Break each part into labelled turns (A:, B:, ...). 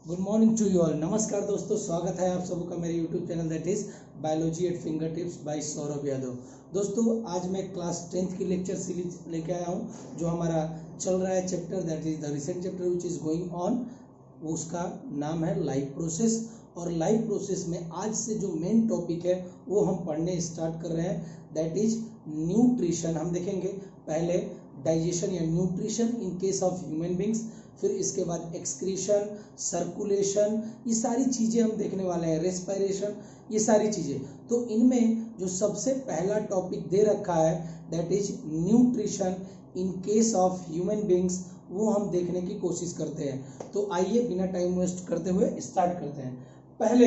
A: Good morning to you all. नमस्कार दोस्तों, स्वागत है आप सबका मेरे YouTube channel that is biology at fingertips by Saurabh Yadav. दोस्तों, आज मैं क्लास 10th की लेक्चर सीरीज लेके आया हूँ जो हमारा चल रहा है chapter that is the recent chapter which is going on. उसका नाम है लाइफ प्रोसेस। और लाइफ प्रोसेस में आज से जो मेन टॉपिक है वो हम पढ़ने स्टार्ट कर रहे हैं दैट इज न्यूट्रिशन। हम देखेंगे पहले डाइजेशन या nutrition in case of human beings, फिर इसके बाद एक्सक्रीशन, सर्कुलेशन, ये सारी चीजें हम देखने वाले हैं, रेस्पिरेशन, ये सारी चीजें। तो इनमें जो सबसे पहला टॉपिक दे रखा है that is nutrition in case of human beings, वो हम देखने की कोशिश करते हैं। तो आइए बिना टाइम वेस्ट करते हुए स्टार्ट करते हैं। पहले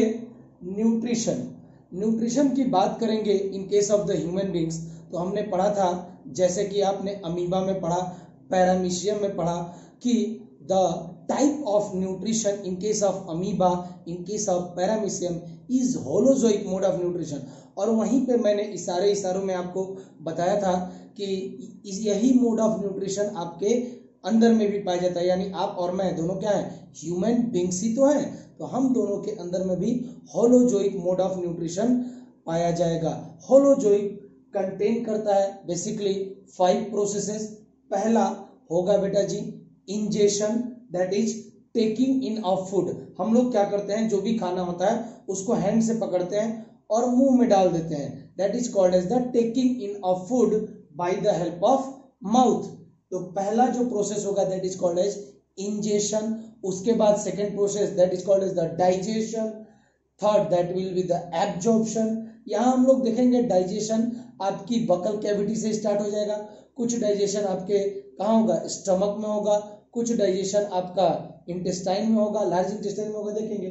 A: न्यूट्रिशन की बात करेंगे in case of the human beings. तो हमने पढ़ा था, जैसे कि आपने अमीबा में पढ़ा, पैरामीशियम में पढ़ा कि the type of nutrition in case of amoeba, in case of paramecium is holozoic mode of nutrition। और वहीं पे मैंने इशारों में आपको बताया था कि यही मोड ऑफ न्यूट्रिशन आपके अंदर में भी पाया जाता है, यानी आप और मैं दोनों क्या है, ह्यूमन बींग्स ही तो हैं। तो हम दोनों के अंदर में भी होलोजोइक मोड ऑफ न्यूट्रिशन पाया जाएगा। होलोजोइक कंटेन करता है बेसिकली 5 प्रोसेसेस। पहला होगा बेटा जी ingestion, that is taking in of food. हम लोग क्या करते हैं, जो भी खाना होता है उसको हैंड से पकड़ते हैं और मुंह में डाल देते हैं, that is called as the taking in of food by the help of mouth. तो पहला जो प्रोसेस होगा that is called as ingestion. उसके बाद second process that is called as the digestion. Third that will be the absorption. यहां हम लोग देखेंगे डाइजेशन आपकी बकल कैविटी से स्टार्ट हो जाएगा, कुछ डाइजेशन आपके कहाँ होगा, स्टमक में होगा, कुछ डाइजेशन आपका इंटेस्टाइन में होगा, लार्ज इंटेस्टाइन में होगा। देखेंगे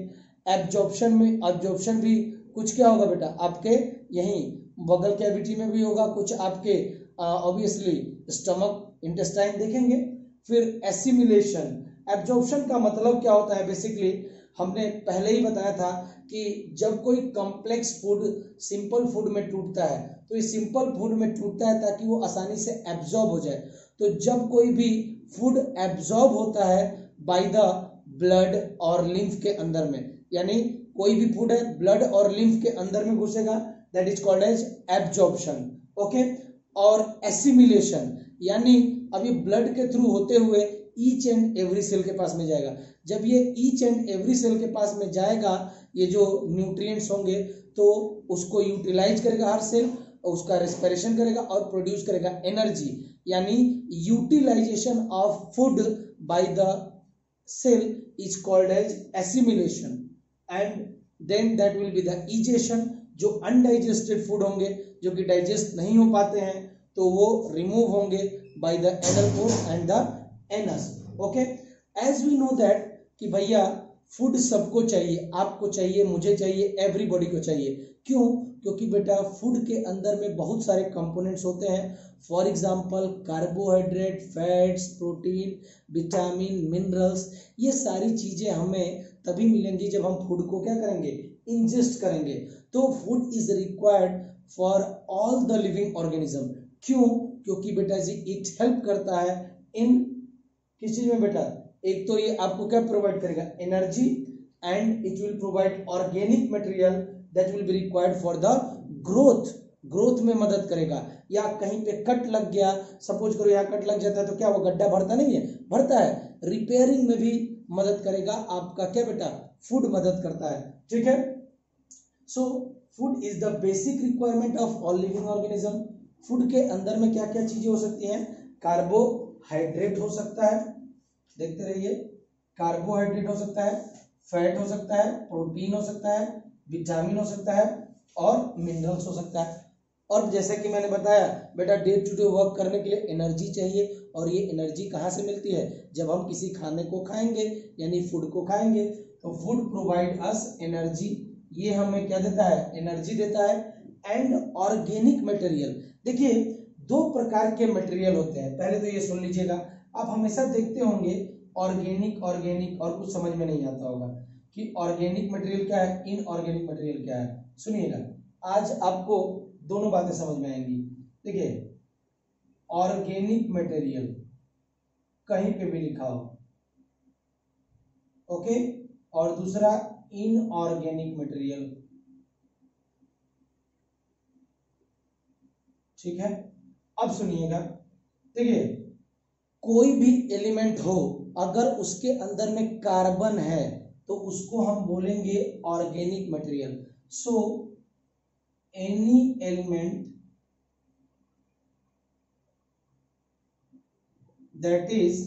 A: एब्जॉर्प्शन भी कुछ क्या होगा बेटा, आपके यहीं बगल कैविटी में भी होगा, कुछ आपके ऑब्वियसली स्टमक इंटेस्टाइन देखेंगे। फिर एसिमिलेशन। एब्जॉर्प्शन का मतलब क्या होता है, बेसिकली हमने पहले ही बताया था कि जब कोई कॉम्प्लेक्स फूड सिंपल फूड में टूटता है तो इस सिंपल फूड में टूटता है ताकि वो आसानी से एब्जॉर्ब हो जाए। तो जब कोई भी फूड एब्जॉर्ब होता है बाय द ब्लड और लिम्फ के अंदर में, यानी कोई भी फूड है ब्लड और लिम्फ के अंदर में घुसेगा, that is called as absorption. Okay. और एसिमिलेशन, यानी अब ये ब्लड के थ्रू होते हुए ईच एंड एवरी सेल के पास में जाएगा। जब ये ईच एंड एवरी सेल के पास में जाएगा, ये जो न्यूट्रिएंट्स होंगे तो उसको यूटिलाइज करेगा हर सेल, उसका रेस्पिरेशन करेगा और प्रोड्यूस करेगा एनर्जी, यानी utilisation of food by the cell is called as assimilation. And then that will be the egestion. जो अनडाइजेस्टेड फूड होंगे, जो कि डाइजेस्ट नहीं हो पाते हैं, तो वो रिमूव होंगे by the anal port and the anus. Okay. As we know that कि भैया फूड सबको चाहिए, आपको चाहिए, मुझे चाहिए, एवरीबॉडी को चाहिए। क्यों? क्योंकि बेटा फूड के अंदर में बहुत सारे कंपोनेंट्स होते हैं। For example carbohydrate, fats, protein, vitamin, minerals, ये सारी चीजें हमें तभी मिलेंगी जब हम फूड को क्या करेंगे, इंजेस्ट करेंगे। तो food is required for all the living organism. क्यों? क्योंकि बेटा जी इट हेल्प करता है इन किस चीज में बेटा, एक तो ये आपको क्या प्रोवाइड करेगा, energy, and it will provide organic material that will be required for the growth में मदद करेगा। या कहीं पे कट लग गया, सपोज करो यहाँ कट लग जाता है तो क्या वो गड्ढा भरता नहीं है, भरता है। रिपेयरिंग में भी मदद करेगा आपका क्या बेटा, फूड मदद करता है। ठीक है। So food is the basic requirement of all living organism. Food के अंदर में क्या क्या चीजें हो सकती हैं, कार्बोहाइड्रेट हो सकता है, देखते रहिए, कार्बोहाइड्रेट हो सकता है, फैट हो सकता है, प्रोटीन हो सकता है, विटामिन हो सकता है और मिनरल्स हो सकता है। और जैसे कि मैंने बताया बेटा डे टू डे वर्क करने के लिए एनर्जी चाहिए, और ये एनर्जी कहाँ से मिलती है, जब हम किसी खाने को खाएंगे यानी फूड को खाएंगे। तो फूड प्रोवाइड अस एनर्जी, ये हमें क्या देता है, एनर्जी देता है। एंड ऑर्गेनिक मटेरियल, देखिए 2 प्रकार के मटेरियल होते हैं। पहले तो ये सुन लीजिएगा, आप हमेशा देखते होंगे ऑर्गेनिक और कुछ समझ में नहीं आता होगा कि ऑर्गेनिक मटेरियल क्या है, इनऑर्गेनिक मटेरियल क्या है। सुनिएगा, आज आपको दोनों बातें समझ में आएंगी। देखिए ऑर्गेनिक मटेरियल कहीं पे भी लिखा हो, ओके, और दूसरा इनऑर्गेनिक मटेरियल। ठीक है, अब सुनिएगा, देखिए कोई भी एलिमेंट हो अगर उसके अंदर में कार्बन है तो उसको हम बोलेंगे organic material. So any element that is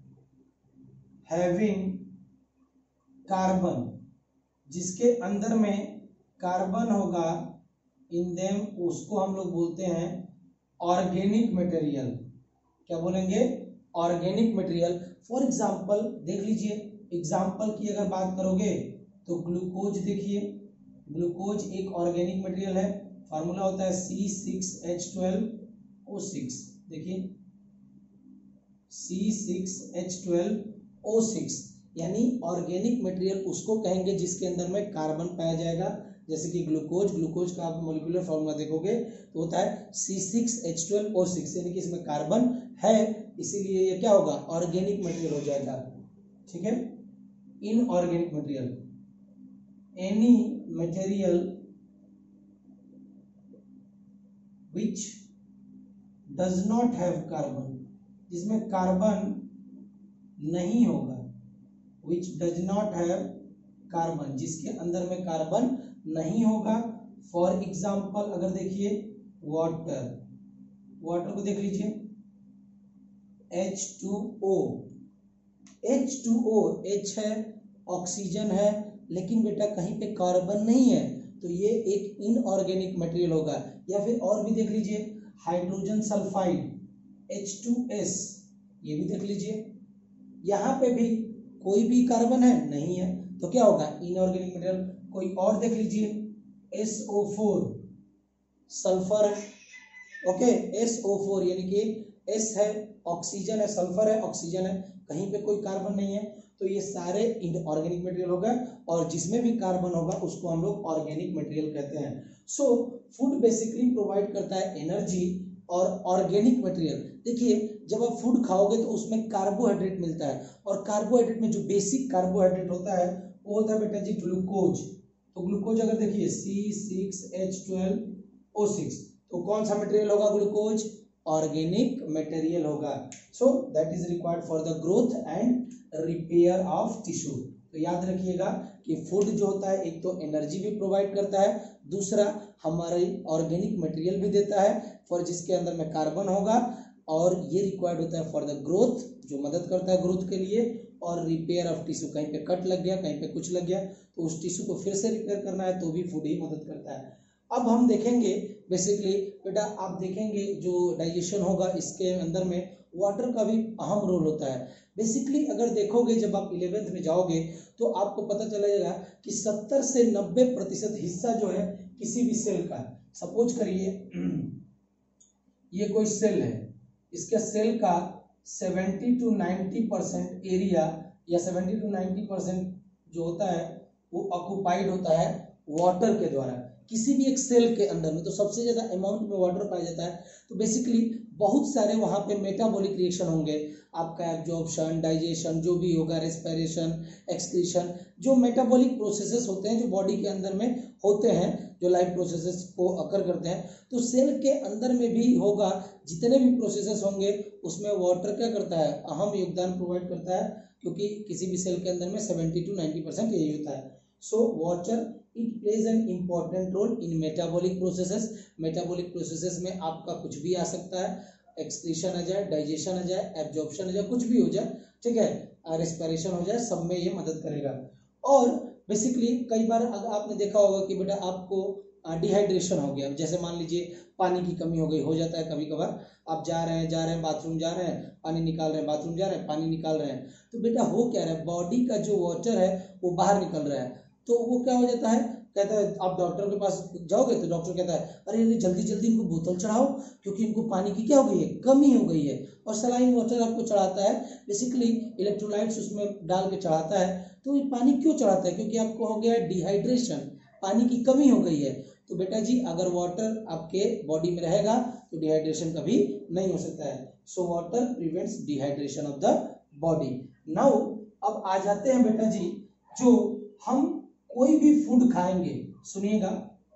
A: having carbon, जिसके अंदर में कार्बन होगा, इन देम उसको हम लोग बोलते हैं ऑर्गेनिक मटेरियल। क्या बोलेंगे? Organic material. फॉर एग्जाम्पल देख लीजिए, एग्जाम्पल की अगर बात करोगे तो ग्लूकोज, देखिए ग्लूकोज एक ऑर्गेनिक मटेरियल है, फार्मूला होता है C6H12O6। देखिए C6H12O6 यानी ऑर्गेनिक मटेरियल उसको कहेंगे जिसके अंदर में कार्बन पाया जाएगा। जैसे कि ग्लूकोज का आप मॉलिक्यूलर फॉर्मूला देखोगे तो होता है C6H12O6, यानी कि इसमें कार्बन है, इसीलिए ये क्या होगा? ऑर्गेनिक मटेरियल हो जाएगा। ठीक है, inorganic material, any material which does not have carbon, जिसमें कार्बन नहीं होगा, which does not have carbon, जिसके अंदर में कार्बन नहीं होगा। फॉर एग्जाम्पल अगर देखिए वाटर, वाटर को देख लीजिए H2O, H है, ऑक्सीजन है, लेकिन बेटा कहीं पे कार्बन नहीं है, तो ये एक इनऑर्गेनिक मटेरियल होगा। या फिर और भी देख लीजिए हाइड्रोजन सल्फाइड H2S, ये भी देख लीजिए, यहाँ पे भी कोई भी कार्बन है नहीं है, तो क्या होगा? Inorganic material. कोई और देख लीजिए SO4, सल्फर है, ओके SO4 यानी कि S है, ऑक्सीजन है, सल्फर है, ऑक्सीजन है, कहीं पे कोई कार्बन नहीं है, तो ये सारे इनऑर्गेनिक मटेरियल होगा, और जिसमें भी कार्बन होगा उसको हम लोग ऑर्गेनिक मटेरियल कहते हैं। सो फूड बेसिकली प्रोवाइड करता है एनर्जी और ऑर्गेनिक मटेरियल। देखिए जब आप फूड खाओगे तो उसमें कार्बोहाइड्रेट मिलता है, और कार्बोहाइड्रेट में जो बेसिक कार्बोहाइड्रेट होता है वो होता है बेटा जी ग्लूकोज। तो ग्लूकोज अगर देखिए C6H12O6, तो कौन सा मटेरियल होगा? ग्लूकोज ऑर्गेनिक मटेरियल होगा। So that is required for the growth and repair of tissue. तो याद रखिएगा कि फूड जो होता है एक तो एनर्जी भी प्रोवाइड करता है, दूसरा हमारे ऑर्गेनिक मटेरियल भी देता है फॉर जिसके अंदर में कार्बन होगा, और ये रिक्वायर्ड होता है फॉर द ग्रोथ, जो मदद करता है ग्रोथ के लिए, और रिपेयर ऑफ टिश्यू, कहीं पे कट लग गया, कहीं पे कुछ लग गया, तो उस टिश्यू को फिर से रिपेयर करना है तो भी फूड ही मदद करता है। अब हम देखेंगे बेसिकली बेटा, आप देखेंगे जो डाइजेशन होगा इसके अंदर में वाटर का भी अहम रोल होता है। बेसिकली अगर देखोगे जब आप 11th में जाओगे तो आपको पता चलेगा कि 70 से 90% हिस्सा जो है किसी भी सेल का, सपोज करिए ये कोई सेल है, इसके सेल का 70 to 90% एरिया या 70 to 90% जो होता है वो ऑक्युपाइड होता है वाटर के द्वारा। किसी भी एक सेल के अंदर में तो सबसे ज्यादा अमाउंट में वाटर पाया जाता है, तो बेसिकली बहुत सारे वहां पे मेटाबॉलिक रिएक्शन होंगे, आपका एब्जॉर्प्शन, डाइजेशन, जो भी होगा, रेस्पिरेशन, एक्सक्रीशन, जो मेटाबॉलिक प्रोसेसेस होते हैं जो बॉडी के अंदर में होते हैं, जो लाइफ प्रोसेसेस को अकर करते हैं, तो सेल के अंदर में भी होगा, जितने भी प्रोसेसेस होंगे उसमें वाटर क्या करता है? अहम योगदान प्रोवाइड करता है, क्योंकि किसी भी सेल के अंदर में 70 to 90% यही होता है। So water it plays an important role in metabolic processes. Metabolic processes में आपका कुछ भी आ सकता है, एक्सक्रीशन आ जाए, डाइजेशन आ जाए, एब्जॉर्प्शन आ जाए, कुछ भी हो जाए, ठीक है, रेस्पिरेशन हो जाए, सब में ये मदद करेगा। और बेसिकली कई बार आपने देखा होगा कि बेटा आपको डिहाइड्रेशन हो गया, जैसे मान लीजिए पानी की कमी हो गई, हो जाता है कभी कभार, आप जा रहे हैं बाथरूम जा रहे हैं, पानी निकाल रहे हैं, बाथरूम जा रहे हैं, पानी निकाल रहे हैं, तो बेटा हो क्या रहा है? बॉडी का जो वाटर है वो बाहर निकल रहा है, तो वो क्या हो जाता है? कहता है आप डॉक्टर के पास जाओगे तो डॉक्टर कहता है अरे जल्दी जल्दी इनको बोतल चढ़ाओ, क्योंकि इनको पानी की क्या हो गई है? कमी हो गई है, और सलाइन वाटर आपको चढ़ाता है, बेसिकली इलेक्ट्रोलाइट्स उसमें डाल के चढ़ाता है। तो ये पानी क्यों चढ़ाता है? क्योंकि आपको हो गया है डिहाइड्रेशन, पानी की कमी हो गई है। तो बेटा जी अगर वाटर आपके बॉडी में रहेगा तो डिहाइड्रेशन कभी नहीं हो सकता है। So water prevents dehydration of the body. Now अब आ जाते हैं बेटा जी जो हम कोई भी फूड खाएंगे, सुनिएगा,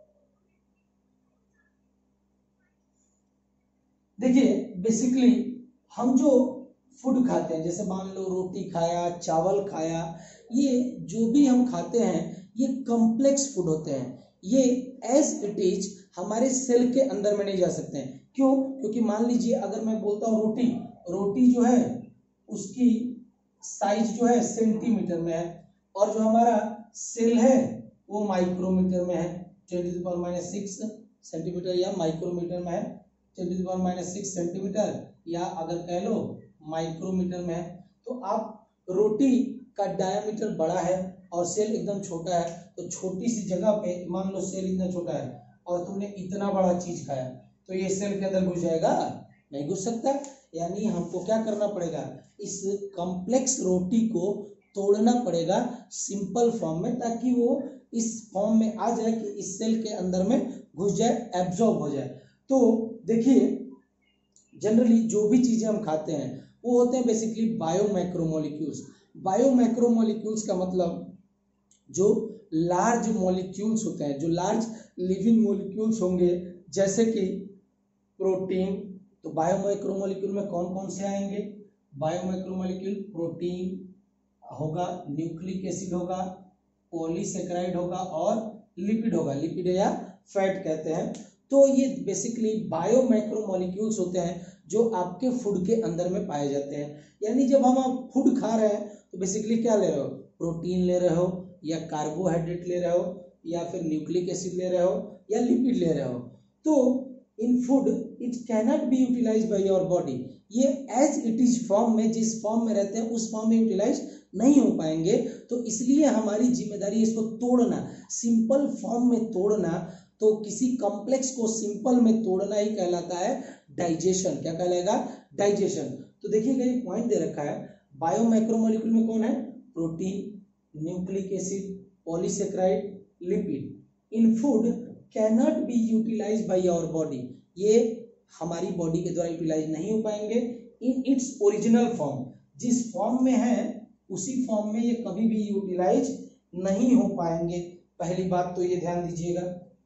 A: देखिए बेसिकली हम जो फूड खाते हैं, जैसे मान लो रोटी खाया, चावल खाया, ये जो भी हम खाते हैं ये कॉम्प्लेक्स फूड होते हैं। ये एज इट इज हमारे सेल के अंदर में नहीं जा सकते हैं। क्यों? क्योंकि मान लीजिए अगर मैं बोलता हूँ रोटी, रोटी जो है उसकी साइज जो है सेंटीमीटर में है, और जो हमारा सेल है वो माइक्रोमीटर में है, 10⁻⁶ सेंटीमीटर या माइक्रोमीटर में है 10⁻⁶ सेंटीमीटर, या अगर कह लो माइक्रोमीटर में है। तो आप रोटी का डायमीटर बड़ा है और सेल एकदम छोटा है, तो छोटी सी जगह पे मान लो सेल इतना छोटा है और तुमने इतना बड़ा चीज खाया, तो ये सेल के अंदर घुस जाएगा? नहीं घुस सकता। यानी हमको क्या करना पड़ेगा, इस कॉम्प्लेक्स रोटी को तोड़ना पड़ेगा सिंपल फॉर्म में, ताकि वो इस फॉर्म में आ जाए कि इस सेल के अंदर में घुस जाए, एब्जॉर्ब हो जाए। तो देखिए जनरली जो भी चीजें हम खाते हैं वो होते हैं बेसिकली बायोमैक्रोमोलिक्यूल्स। बायोमैक्रोमोलिक्यूल्स का मतलब जो लार्ज मॉलिक्यूल्स होते हैं, जो लार्ज लिविंग मॉलिक्यूल्स होंगे, जैसे कि प्रोटीन। तो बायोमैक्रोमोलिक्यूल में कौन कौन से आएंगे? बायोमैक्रोमोलिक्यूल प्रोटीन होगा, न्यूक्लिक एसिड होगा, पॉलीसेकेराइड होगा और लिपिड होगा, लिपिड या फैट कहते हैं। तो ये बेसिकली बायोमैक्रोमोलिक्यूल्स होते हैं जो आपके फूड के अंदर में पाए जाते हैं। यानी जब हम आप फूड खा रहे हैं तो बेसिकली क्या ले रहे हो? प्रोटीन ले रहे हो, या कार्बोहाइड्रेट ले रहे हो, या फिर न्यूक्लिक एसिड ले रहे हो, या लिपिड ले रहे हो। तो in food it cannot be utilise by your body. ये एज इट इज फॉर्म में, जिस फॉर्म में रहते हैं उस फॉर्म में यूटिलाइज नहीं हो पाएंगे। तो इसलिए हमारी जिम्मेदारी इसको तोड़ना, सिंपल फॉर्म में तोड़ना। तो किसी कॉम्प्लेक्स को सिंपल में तोड़ना ही कहलाता है डाइजेशन। क्या कहलाएगा? डाइजेशन। तो देखिएगा एक पॉइंट दे रखा है, बायोमैक्रोमोलिक्यूल में कौन है? Protein, nucleic acid, polysaccharide, lipid. In food cannot be utilise by your body. ये हमारी बॉडी के द्वारा यूटिलाइज नहीं हो पाएंगे इन इट्स ओरिजिनल फॉर्म। जिस फॉर्म में है उसी फॉर्म में ये कभी भी यूटिलाइज नहीं हो पाएंगे। पहली बात तो ये ध्यान दीजिएगा,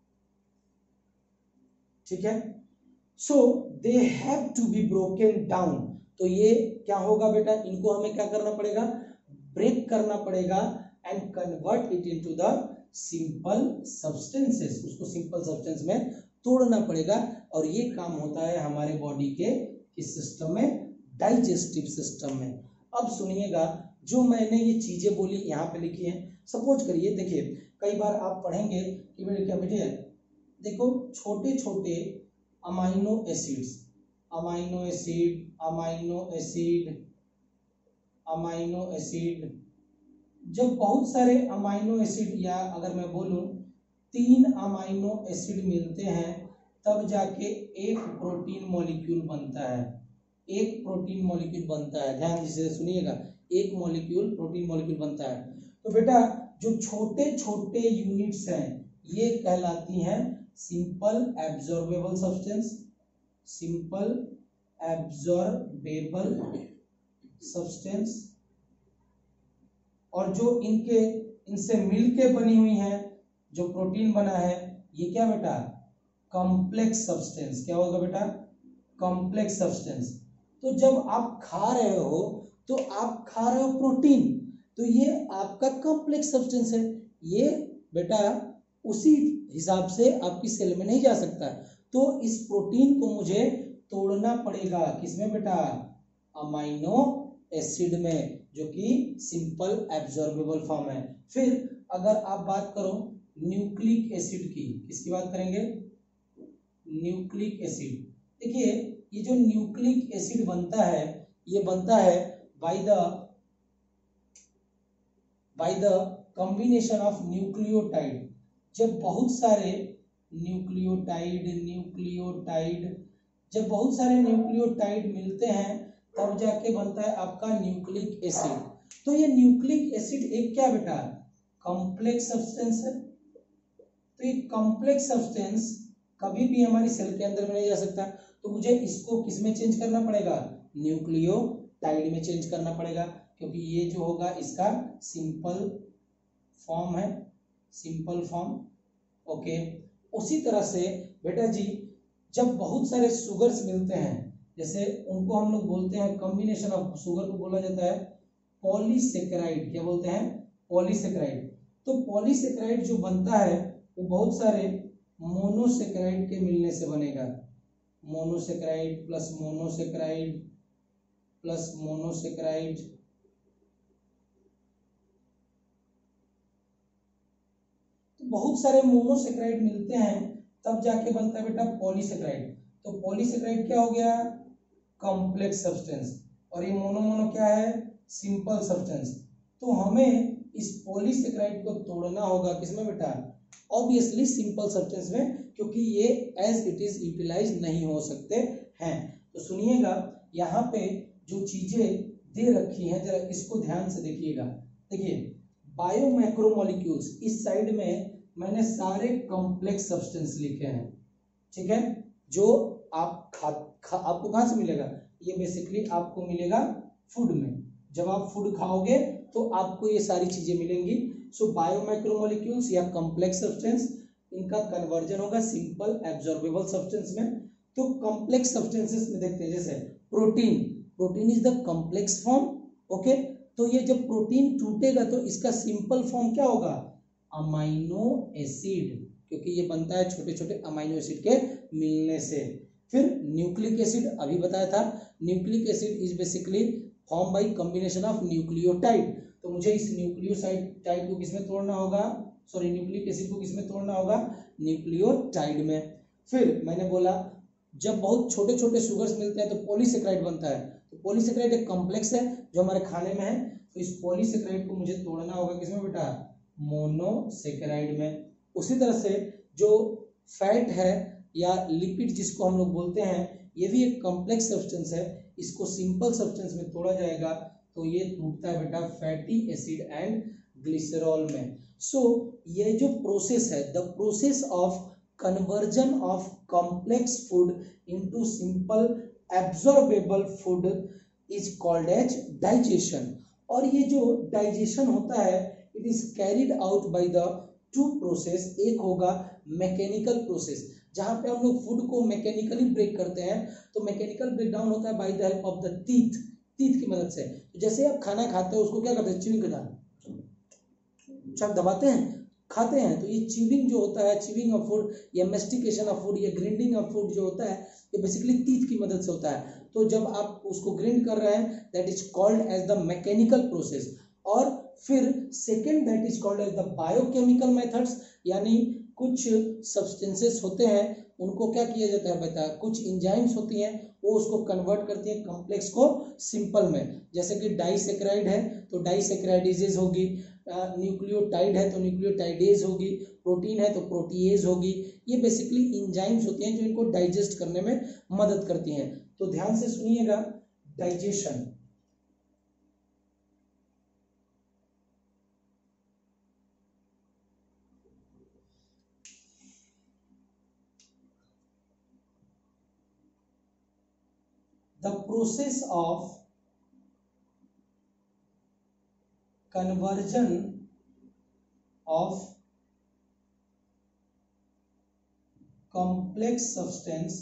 A: ठीक है। So they have to be broken down. तो ये क्या होगा बेटा, इनको हमें क्या करना पड़ेगा? ब्रेक करना पड़ेगा and convert it into the simple substances. उसको सिंपल सब्सटेंस में तोड़ना पड़ेगा, और ये काम होता है हमारे बॉडी के किस सिस्टम में? डाइजेस्टिव सिस्टम में। अब सुनिएगा, जो मैंने ये चीजें बोली यहाँ पे लिखी हैं। सपोज करिए, देखिए कई बार आप पढ़ेंगे कि बेटे देखो छोटे छोटे amino acids, amino acid, amino acid, amino acid, जब बहुत सारे अमाइनो एसिड, या अगर मैं बोलूं 3 अमाइनो एसिड मिलते हैं तब जाके एक प्रोटीन मॉलिक्यूल बनता है। एक प्रोटीन मॉलिक्यूल बनता है, ध्यान से सुनिएगा, एक मॉलिक्यूल प्रोटीन मॉलिक्यूल बनता है। तो बेटा जो छोटे छोटे यूनिट्स हैं ये कहलाती हैं simple absorbable substance, simple absorbable substance. और जो इनसे मिलके बनी हुई है, जो प्रोटीन बना है, ये क्या बेटा? Complex substance. क्या होगा बेटा? Complex substance. तो जब आप खा रहे हो तो आप खा रहे हो प्रोटीन, तो ये आपका कॉम्प्लेक्स सब्सटेंस है। ये बेटा उसी हिसाब से आपकी सेल में नहीं जा सकता, तो इस प्रोटीन को मुझे तोड़ना पड़ेगा। किसमें बेटा? अमाइनो एसिड में, जो कि सिंपल एब्जॉर्बेबल फॉर्म है। फिर अगर आप बात करो न्यूक्लिक एसिड की, किसकी बात करेंगे? Nucleic acid. देखिए ये जो न्यूक्लिक एसिड बनता है, ये बनता है by the combination of nucleotide. जब बहुत सारे जब बहुत सारे न्यूक्लियोटाइड मिलते हैं तब जाके बनता है आपका न्यूक्लिक एसिड। तो ये न्यूक्लिक एसिड एक क्या बेटा? कॉम्प्लेक्स सब्सटेंस है। तो ये कॉम्प्लेक्स सब्सटेंस कभी भी हमारी सेल के अंदर में नहीं जा सकता, तो मुझे इसको किस में चेंज करना पड़ेगा? न्यूक्लियोटाइड में चेंज करना पड़ेगा, क्योंकि ये जो होगा इसका सिंपल फॉर्म है, सिंपल फॉर्म। ओके, उसी तरह से बेटा जी जब बहुत सारे शुगर्स मिलते हैं, जैसे उनको हम लोग बोलते हैं कॉम्बिनेशन ऑफ शुगर को बोला जाता है पॉलीसेकेराइड। क्या बोलते हैं? पॉलीसेकेराइड। तो पॉलीसेकेराइड जो बनता है वो बहुत सारे मोनोसेकेराइड के मिलने से बनेगा। Monosaccharide plus monosaccharide plus monosaccharide, तो बहुत सारे मोनोसेकेराइड मिलते हैं तब जाके बनता है बेटा पॉलीसेकेराइड। तो पॉलीसेकेराइड क्या हो गया? Complex substance. और ये मोनो मोनो क्या है? Simple substance. तो हमें इस पॉलीसेकेराइड को तोड़ना होगा किसमें बेटा? ऑब्वियसली सिंपल सब्सटेंस में, क्योंकि ये एज इट इज यूटिलाइज नहीं हो सकते हैं। तो सुनिएगा, यहाँ पे जो चीजें दे रखी हैं जरा इसको ध्यान से देखिएगा। देखिए बायोमैक्रोमोलिक्यूल्स, इस साइड में मैंने सारे कॉम्प्लेक्स सब्सटेंस लिखे हैं, ठीक है, जो आप आपको कहाँ से मिलेगा? ये बेसिकली आपको मिलेगा फूड में। जब आप फूड खाओगे तो आपको ये सारी चीजें मिलेंगी। सो बायोमैक्रोमोलिक्यूल्स या कॉम्प्लेक्स सब्सटेंस, इनका कन्वर्जन होगा सिंपल एब्जॉर्बेबल सब्सटेंस में। तो कॉम्प्लेक्स सब्सटेंसेस में देखते हैं, जैसे protein, protein is the complex form. Okay, तो ये जब प्रोटीन टूटेगा तो इसका सिंपल फॉर्म क्या होगा? अमाइनो एसिड, क्योंकि ये बनता है छोटे छोटे अमाइनो एसिड के मिलने से। फिर न्यूक्लिक एसिड, अभी बताया था, nucleic acid is basically form by combination of nucleotide. तो मुझे इस न्यूक्लियोटाइड को किसमें तोड़ना होगा? सॉरी, न्यूक्लिक एसिड को किसमें तोड़ना होगा? न्यूक्लियोटाइड में। फिर मैंने बोला जब बहुत छोटे छोटे शुगर्स मिलते हैं तो पॉलीसेकेराइड बनता है। तो पॉलीसेकेराइड एक कॉम्प्लेक्स है जो हमारे खाने में है, तो इस पॉलीसेकेराइड को मुझे तोड़ना होगा किसमें बेटा? मोनोसेकेराइड में। उसी तरह से जो फैट है या लिपिड जिसको हम लोग बोलते हैं, ये भी एक कॉम्प्लेक्स सब्सटेंस है, इसको सिंपल सब्सटेंस में तोड़ा जाएगा तो ये टूटता है बेटा फैटी एसिड एंड ग्लिसरॉल में। सो ये जो प्रोसेस है, the process of conversion of complex food into simple absorbable food is called as digestion. और ये जो डाइजेशन होता है, it is carried out by the two process. एक होगा मैकेनिकल प्रोसेस, जहां पे हम लोग फूड को मैकेनिकली ब्रेक करते हैं। तो मैकेनिकल ब्रेकडाउन होता है by the help of the teeth, teeth की मदद से। तो जैसे आप खाना खाते हो उसको क्या करते हैं? च्यूइंग करते हैं, दबाते हैं, खाते हैं। तो ये च्यूइंग जो होता है, च्यूइंग ऑफ फूड या मेस्टिकेशन ऑफ फूड या ग्राइंडिंग ऑफ फूड जो होता है, ये बेसिकली टीथ की मदद से होता है। तो जब आप उसको ग्राइंड कर रहे हैं, that is called as the mechanical process. और फिर second that is called as the biochemical methods, यानी कुछ सब्सटेंसेस होते हैं उनको क्या किया जाता है बेटा? कुछ एंजाइम्स होती हैं वो उसको कन्वर्ट करती हैं कॉम्प्लेक्स को सिंपल में। जैसे कि डाइसेकेराइड है तो डाइसेकेराइडेजेज होगी, न्यूक्लियोटाइड है तो न्यूक्लियोटाइडेज होगी, प्रोटीन है तो प्रोटीएज होगी। ये बेसिकली एंजाइम्स होती हैं जो इनको डाइजेस्ट करने में मदद करती हैं। तो ध्यान से सुनिएगा, digestion, the process of conversion of complex substance,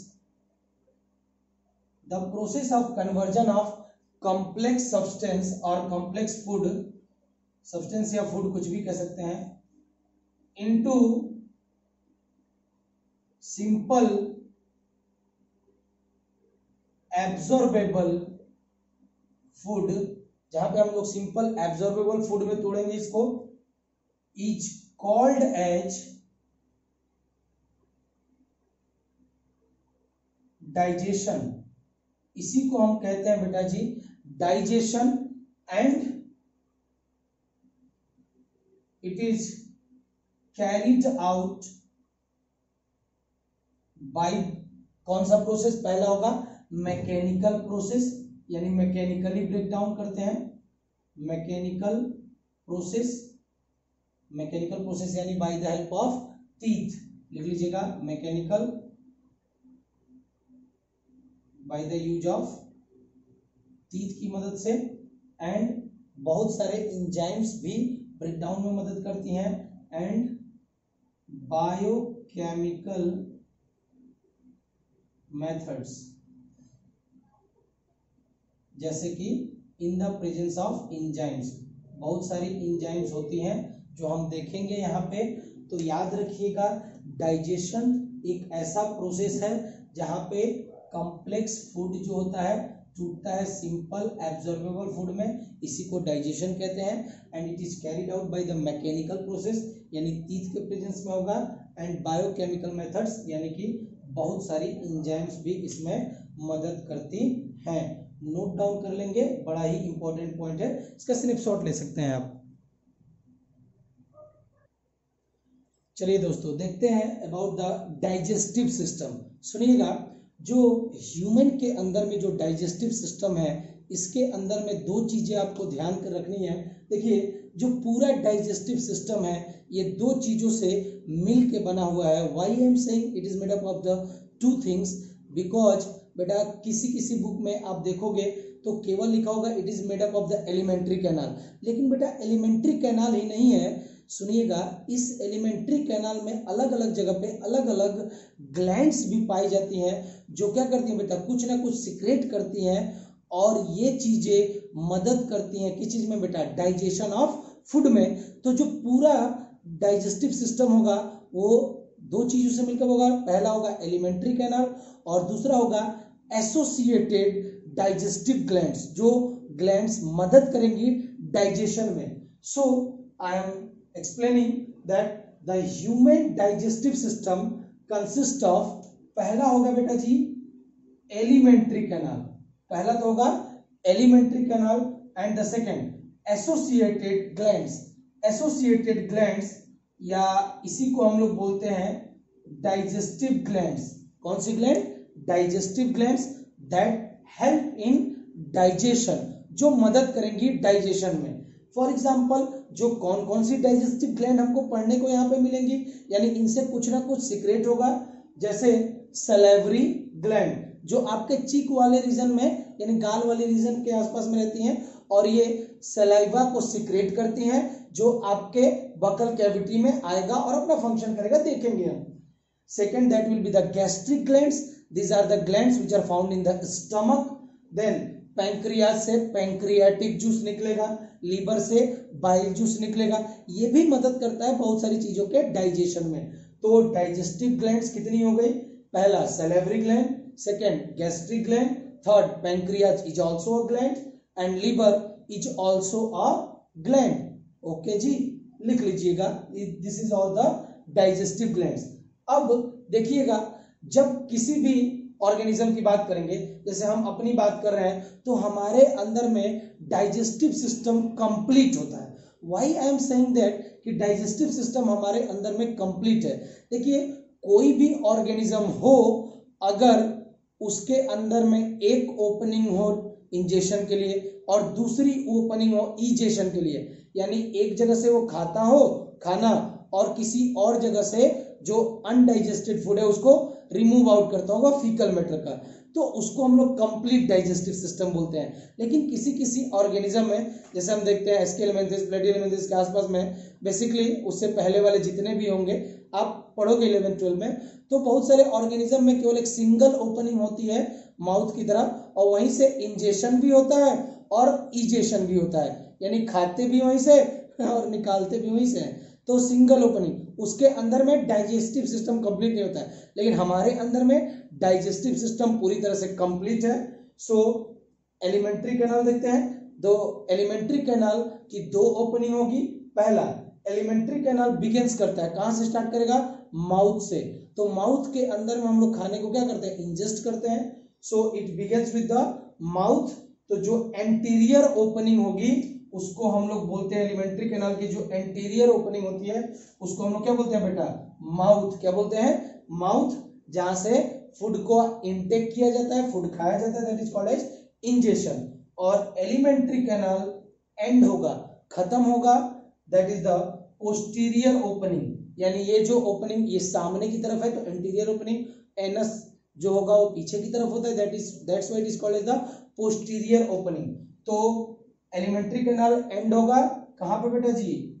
A: the process of conversion of complex substance और complex food, substance या food कुछ भी कह सकते हैं, into simple एब्जॉर्बेबल फूड, जहां पे हम लोग सिंपल एब्जॉर्बेबल फूड में तोड़ेंगे इसको, इज कॉल्ड एज डाइजेशन। इसी को हम कहते हैं बेटा जी digestion. And it is carried out by, कौन सा प्रोसेस? पहला होगा मैकेनिकल प्रोसेस, यानी मैकेनिकली ब्रेक डाउन करते हैं, मैकेनिकल प्रोसेस, मैकेनिकल प्रोसेस यानी by the help of teeth, लिख लीजिएगा, mechanical by the use of teeth की मदद से। एंड बहुत सारे एंजाइम्स भी ब्रेकडाउन में मदद करती हैं एंड बायोकेमिकल मेथड्स, जैसे कि in the presence of enzymes, बहुत सारी इंजाइम्स होती हैं जो हम देखेंगे यहाँ पे। तो याद रखिएगा, डाइजेशन एक ऐसा प्रोसेस है जहाँ पे कॉम्प्लेक्स फूड जो होता है टूटता है सिंपल एब्जॉर्बेबल फूड में, इसी को डाइजेशन कहते हैं। And it is carried out by the mechanical process, यानी टीथ के प्रेजेंस में होगा, एंड बायोकेमिकल मेथड्स, यानी कि बहुत सारी इंजाइम्स भी इसमें मदद करती हैं। नोट डाउन कर लेंगे, बड़ा ही इंपॉर्टेंट पॉइंट है, इसका स्नैपशॉट ले सकते हैं आप। चलिए दोस्तों देखते हैं अबाउट द डाइजेस्टिव सिस्टम। सुनिएगा, जो ह्यूमन के अंदर में जो डाइजेस्टिव सिस्टम है, इसके अंदर में दो चीजें आपको ध्यान कर रखनी है। देखिए, जो पूरा डाइजेस्टिव सिस्टम है ये दो चीजों से मिल के बना हुआ है। Why I am saying it is made up of the two things, because बेटा किसी बुक में आप देखोगे तो केवल लिखा होगा it is made up of the alimentary canal, लेकिन बेटा एलिमेंट्री कैनाल ही नहीं है। सुनिएगा, इस एलिमेंट्री कैनाल में अलग अलग जगह पे अलग अलग ग्लैंड्स भी पाई जाती हैं, जो क्या करती हैं बेटा, कुछ ना कुछ सिक्रेट करती हैं, और ये चीजें मदद करती हैं किस चीज में बेटा, डाइजेशन ऑफ फूड में। तो जो पूरा डाइजेस्टिव सिस्टम होगा वो दो चीजों से मिलकर होगा, पहला होगा एलिमेंट्री कैनाल और दूसरा होगा एसोसिएटेड डाइजेस्टिव ग्लैंड्स, जो ग्लैंड्स मदद करेंगी डाइजेशन में। So I am explaining that the human digestive system consist of, पहला होगा बेटा जी एलिमेंट्री कैनाल, पहला तो होगा alimentary canal, and the second associated glands. Associated glands या इसी को हम लोग बोलते हैं डाइजेस्टिव ग्लैंड्स। कौन सी gland? Digestive glands that help in digestion, जो मदद करेंगी डाइजेशन में। फॉर एग्जाम्पल, जो कौन कौन सी डाइजेस्टिव ग्लैंड हमको पढ़ने को यहाँ पे मिलेंगी, यानी इनसे कुछ ना कुछ सीक्रेट होगा, जैसे सलेवरी ग्लैंड जो आपके चीक वाले रीजन में यानी गाल वाले रीजन के आसपास में रहती हैं, और ये सलाइवा को सीक्रेट करती हैं जो आपके बकल कैविटी में आएगा और अपना फंक्शन करेगा, देखेंगे हम। Second, that will be the gastric glands, these are the glands which are found in the stomach. Then pancreas से पैंक्रियाटिक जूस निकलेगा, लीवर से बाइल जूस निकलेगा, ये भी मदद करता है बहुत सारी चीजों के डाइजेशन में। तो डाइजेस्टिव ग्लैंड्स कितनी हो गई? पहला salivary gland, second gastric gland, third pancreas is also a gland, and liver is also a gland. Okay जी, लिख लीजिएगा, this is all the digestive glands. अब देखिएगा, जब किसी भी ऑर्गेनिज्म की बात करेंगे, जैसे हम अपनी बात कर रहे हैं, तो हमारे अंदर में डाइजेस्टिव सिस्टम कंप्लीट होता है। Why I am saying that कि डाइजेस्टिव सिस्टम हमारे अंदर में कंप्लीट है। देखिए, कोई भी ऑर्गेनिज्म हो, अगर उसके अंदर में एक ओपनिंग हो इंजेशन के लिए और दूसरी ओपनिंग हो इजेशन के लिए, यानी एक जगह से वो खाता हो खाना और किसी और जगह से जो अनडाइजेस्टेड फूड है उसको रिमूव आउट करता होगा फीकल मैटर का, तो उसको हम लोग कंप्लीट डाइजेस्टिव सिस्टम बोलते हैं। लेकिन किसी किसी ऑर्गेनिज्म में, जैसे हम देखते हैं एस्केलेमेंथिस, प्लेटिहेलमिन्थिस के आसपास में, बेसिकली उससे पहले वाले जितने भी होंगे आप पढ़ोगे 11-12 में, तो बहुत सारे ऑर्गेनिज्म में केवल एक सिंगल ओपनिंग होती है माउथ की तरह, और वहीं से इंजेशन भी होता है और इजेशन भी होता है, यानी खाते भी वहीं से और निकालते भी वहीं से, तो सिंगल ओपनिंग। उसके अंदर में डाइजेस्टिव सिस्टम कंप्लीट नहीं होता है, लेकिन हमारे अंदर में डाइजेस्टिव सिस्टम पूरी तरह से कंप्लीट है। सो एलिमेंट्री कैनाल देखते हैं, दो एलिमेंट्री कैनाल की दो ओपनिंग होगी। पहला एलिमेंट्री कैनाल बिगिंस करता है, कहां से स्टार्ट करेगा? माउथ से। तो माउथ के अंदर में हम लोग खाने को क्या करते हैं? इंजेस्ट करते हैं। So it begins with the mouth. तो जो एंटीरियर ओपनिंग होगी उसको हम लोग बोलते हैं, एलिमेंट्री कैनाल की जो एंटीरियर ओपनिंग होती है उसको हम लोग क्या बोलते हैं बेटा? माउथ। क्या बोलते हैं? माउथ। जहां से फूड को इनटेक किया जाता है, फूड खाया जाता है, that is called as ingestion. और एलिमेंट्री कैनाल एंड होगा, खत्म होगा, that is the posterior opening, यानी ये जो ओपनिंग ये सामने की तरफ है, तो एंटीरियर ओपनिंग, एनस जो होगा वो पीछे की तरफ होता है, that's why it is called as the posterior opening. तो एलिमेंट्री कैनाल एंड होगा कहां पे बेटा जी?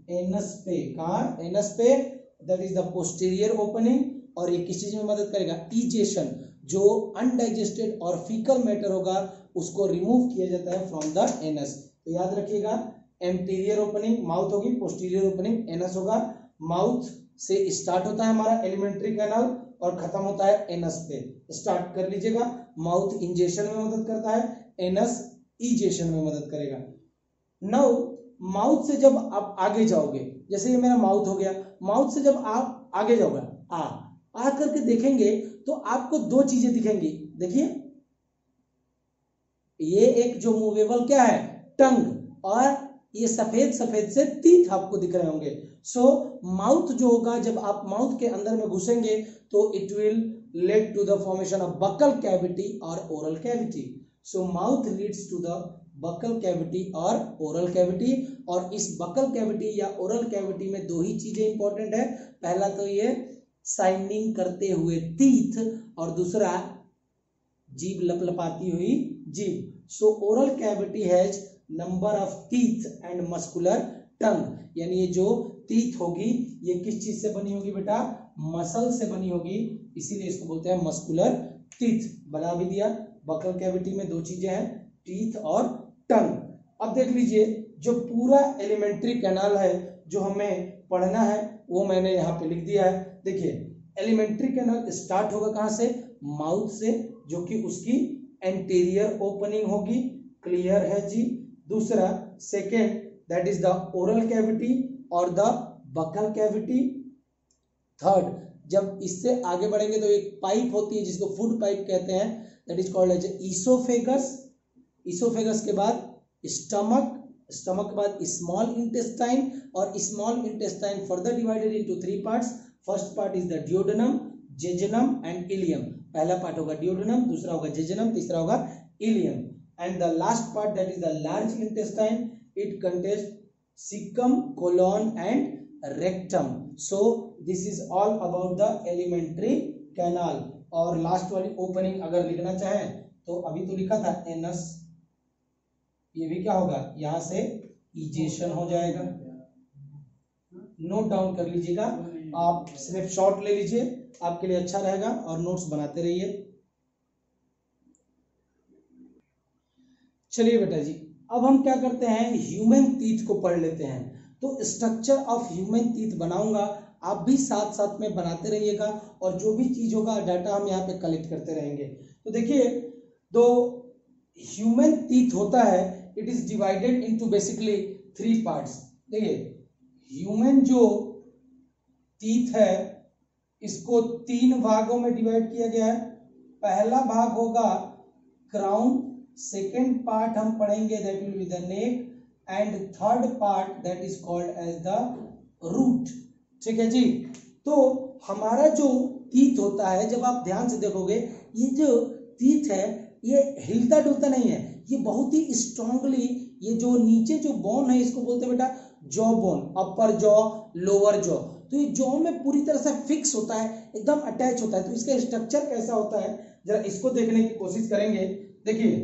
A: एनस पे, कहाँ, एनस पे, that is the posterior opening. और ये किस चीज में मदद करेगा, इजेशन, जो अनडाइजेस्टेड और फीकल मैटर होगा उसको रिमूव किया जाता है फ्रॉम द एनस। तो याद रखिएगा, एंटीरियर ओपनिंग माउथ होगी, पोस्टीरियर ओपनिंग एनस होगा। माउथ से स्टार्ट होता है हमारा एलिमेंट्री कैनाल और खत्म होता है एनस पे। स्टार्ट कर लीजिएगा, माउथ इंजेशन में मदद करता है, एनस इजेशन में मदद करेगा। नाउ माउथ से जब आप आगे जाओगे, जैसे ये मेरा माउथ हो गया, माउथ से जब आप आगे जाओगे, आ करके देखेंगे तो आपको दो चीजें दिखेंगी। देखिए, ये एक जो मूवेबल क्या है, टंग, और ये सफेद सफेद से टीथ आपको दिख रहे होंगे। सो माउथ जो होगा, जब आप माउथ के अंदर में घुसेंगे तो it will lead to the formation of buccal cavity और oral cavity. So mouth leads to the buccal cavity और ओरल कैविटी। और इस बकल कैविटी या ओरल कैविटी में दो ही चीजें इंपॉर्टेंट है। पहला तो ये साइनिंग करते हुए टीथ, और दूसरा जीभ लपलपाती हुई जीभ। So oral cavity has number of teeth and muscular tongue, यानी ये जो टीथ होगी ये किस चीज से बनी होगी बेटा, मसल से बनी होगी, इसीलिए इसको बोलते हैं मस्कुलर टीथ। बना भी दिया, बकल कैविटी में दो चीजें हैं, टीथ और टंग। अब देख लीजिए, जो पूरा एलिमेंट्री कैनाल है जो हमें पढ़ना है वो मैंने यहाँ पे लिख दिया है। देखिए, एलिमेंट्री कैनाल स्टार्ट होगा कहाँ से, माउथ से, जो कि उसकी एंटीरियर ओपनिंग होगी, क्लियर है जी। दूसरा, second, that is the oral cavity और द बकल कैविटी। थर्ड, जब इससे आगे बढ़ेंगे तो एक पाइप होती है जिसको फूड पाइप कहते हैं, that is called as oesophagus. Oesophagus के बाद स्टमक, स्टमक के बाद स्मॉल इंटेस्टाइन, और small intestine further divided into three parts. First part is the duodenum, jejunum and ileum. पहला पार्ट होगा डियोडेनम, दूसरा होगा जेजुनम, तीसरा होगा ileum. And the last part that is the large intestine, it contains caecum, colon and rectum. So this is all about the alimentary canal. और last वाली opening अगर लिखना चाहे तो अभी तो लिखा था एनस, ये भी क्या होगा, यहां से इजेशन हो जाएगा। नोट डाउन कर लीजिएगा, आप सिर्फ शॉर्ट ले लीजिए, आपके लिए अच्छा रहेगा, और नोट्स बनाते रहिए। चलिए बेटा जी, अब हम क्या करते हैं, ह्यूमन टीथ को पढ़ लेते हैं। तो स्ट्रक्चर ऑफ ह्यूमन टीथ बनाऊंगा, आप भी साथ साथ में बनाते रहिएगा, और जो भी चीज होगा डाटा हम यहाँ पे कलेक्ट करते रहेंगे। तो देखिए, दो ह्यूमन टीथ होता है, it is divided into basically three parts. देखिए, ह्यूमन जो टीथ है इसको तीन भागों में डिवाइड किया गया है। पहला भाग होगा क्राउन, सेकेंड पार्ट हम पढ़ेंगे that will be the neck, and third part that is called as the root. ठीक है जी। तो हमारा जो टीथ होता है, जब आप ध्यान से देखोगे, ये जो टीथ है ये हिलता डुलता नहीं है, ये बहुत ही स्ट्रांगली, ये जो नीचे जो बोन है इसको बोलते हैं बेटा jaw bone, upper jaw, lower jaw. तो ये जॉ में पूरी तरह से फिक्स होता है, एकदम अटैच होता है। तो इसका स्ट्रक्चर कैसा होता है, जरा इसको देखने की कोशिश करेंगे। देखिए,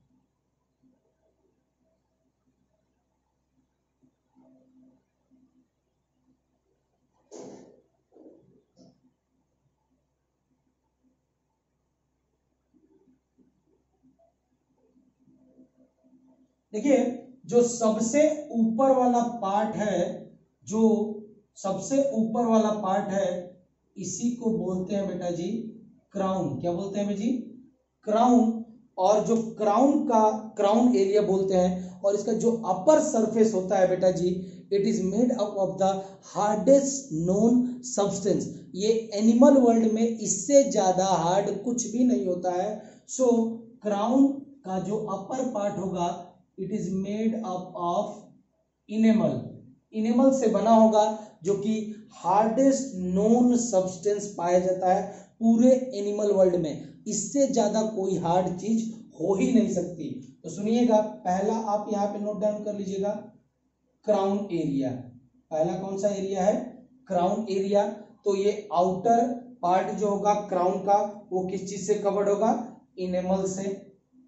A: देखिए, जो सबसे ऊपर वाला पार्ट है, जो सबसे ऊपर वाला पार्ट है, इसी को बोलते हैं बेटा जी क्राउन। क्या बोलते हैं बेटा जी, क्राउन। और जो क्राउन का क्राउन एरिया बोलते हैं, और इसका जो अपर सरफेस होता है बेटा जी, it is made up of the hardest known substance. ये एनिमल वर्ल्ड में इससे ज्यादा हार्ड कुछ भी नहीं होता है। सो क्राउन का जो अपर पार्ट होगा, it is made up of enamel, enamel से बना होगा, जो कि हार्डेस्ट नोन सब्सटेंस पाया जाता है पूरे एनिमल वर्ल्ड में। इससे ज्यादा कोई हार्ड चीज हो ही नहीं सकती। तो सुनिएगा, पहला आप यहाँ पे नोट डाउन कर लीजिएगा, क्राउन एरिया। पहला कौन सा एरिया है, क्राउन एरिया। तो ये आउटर पार्ट जो होगा क्राउन का, वो किस चीज से कवर्ड होगा, इनेमल से।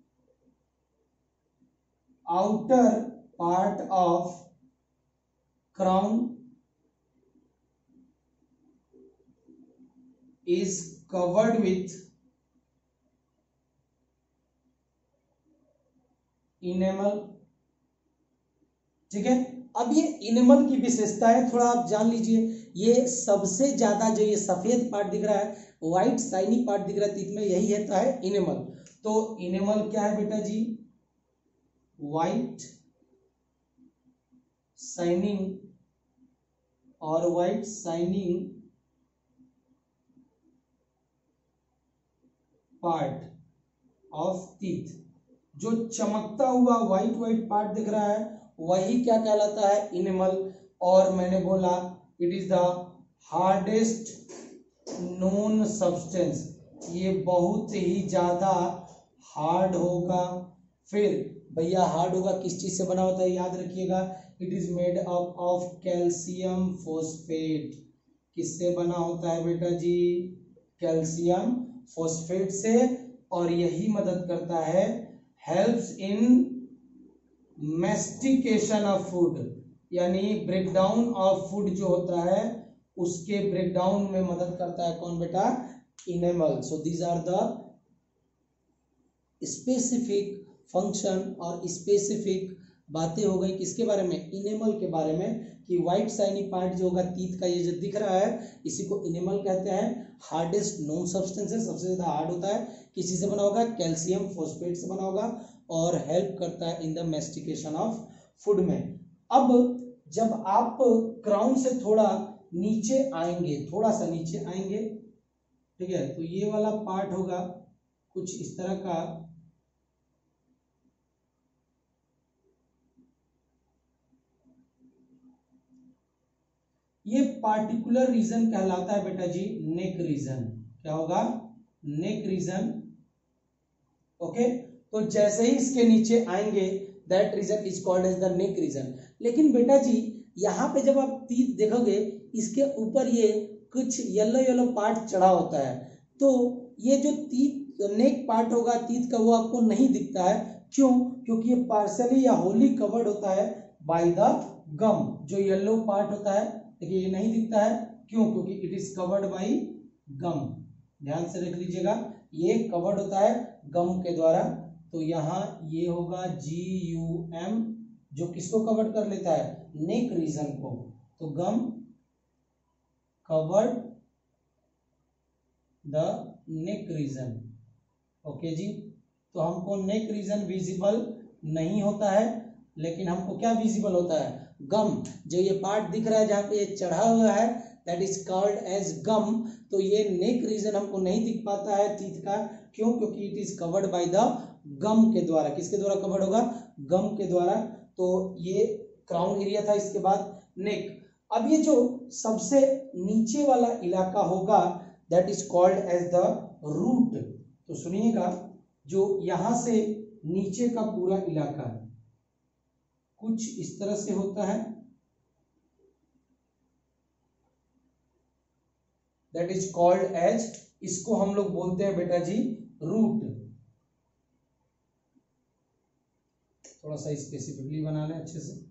A: Outer part of crown is covered with enamel। ठीक है, अब ये इनेमल की विशेषता है, थोड़ा आप जान लीजिए। ये सबसे ज्यादा जो ये सफेद पार्ट दिख रहा है, व्हाइट शाइनी पार्ट दिख रहा है तीत में, यही रहता है इनेमल। तो इनेमल क्या है बेटा जी? व्हाइट शाइनिंग और white shining part of teeth. जो चमकता हुआ व्हाइट व्हाइट पार्ट दिख रहा है वही क्या कहलाता है? इनेमल। और मैंने बोला it is the hardest known substance, ये बहुत ही ज्यादा हार्ड होगा। फिर भैया हार्ड होगा किस चीज से बना होता है? याद रखिएगा, it is made up of calcium phosphate. किससे बना होता है बेटा जी? कैल्शियम फॉस्फेट से। और यही मदद करता है, helps in mastication of food, यानी ब्रेकडाउन ऑफ फूड जो होता है उसके ब्रेकडाउन में मदद करता है। कौन बेटा? Enamel. So these are the specific function और स्पेसिफिक बातें हो गई किसके बारे में? इनेमल के बारे में, कि व्हाइट शाइनी पार्ट जो होगा टीथ का, ये जो दिख रहा है इसी को इनेमल कहते हैं। हार्डेस्ट नोन सब्सटेंस है, सबसे ज्यादा हार्ड होता है। किसी से बना होगा? कैल्शियम फॉस्फेट से बना होगा, और हेल्प करता है in the mastication of food में। अब जब आप क्राउन से थोड़ा नीचे आएंगे, थोड़ा सा नीचे आएंगे, ठीक है, तो ये वाला पार्ट होगा कुछ इस तरह का। ये पार्टिकुलर रीजन कहलाता है बेटा जी नेक रीजन। क्या होगा? नेक रीजन। ओके, तो जैसे ही इसके नीचे आएंगे that region is called as the neck region. लेकिन बेटा जी यहाँ पे जब आप टीथ देखोगे, इसके ऊपर ये कुछ येलो येलो पार्ट चढ़ा होता है, तो ये जो टीथ नेक पार्ट होगा टीथ का, वो आपको नहीं दिखता है। क्यों? क्योंकि ये पार्शली या होली कवर्ड होता है बाय द गम। जो येलो पार्ट होता है देखिए ये नहीं दिखता है। क्यों? क्योंकि it is covered by gum. ध्यान से रख लीजिएगा, ये कवर्ड होता है गम के द्वारा। तो यहाँ ये होगा GUM, जो किसको कवर्ड कर लेता है? नेक रीजन को। तो gum covered the neck region. Okay जी, तो हमको नेक रीजन विजिबल नहीं होता है, लेकिन हमको क्या विजिबल होता है? गम। जो ये पार्ट दिख रहा है जहां पे ये चढ़ा हुआ है that is called as gum. तो ये नेक रीजन हमको नहीं दिख पाता है टीथ का। क्यों? क्योंकि it is covered by the gum के द्वारा। किसके द्वारा कवर्ड होगा? गम के द्वारा। तो ये क्राउन एरिया था। इसके बाद नेक। अब ये जो सबसे नीचे वाला इलाका होगा that is called as the root. तो सुनिएगा, जो यहां से नीचे का पूरा इलाका कुछ इस तरह से होता है, दैट इज कॉल्ड एज, इसको हम लोग बोलते हैं बेटा जी रूट। थोड़ा सा स्पेसिफिकली बना लें अच्छे से।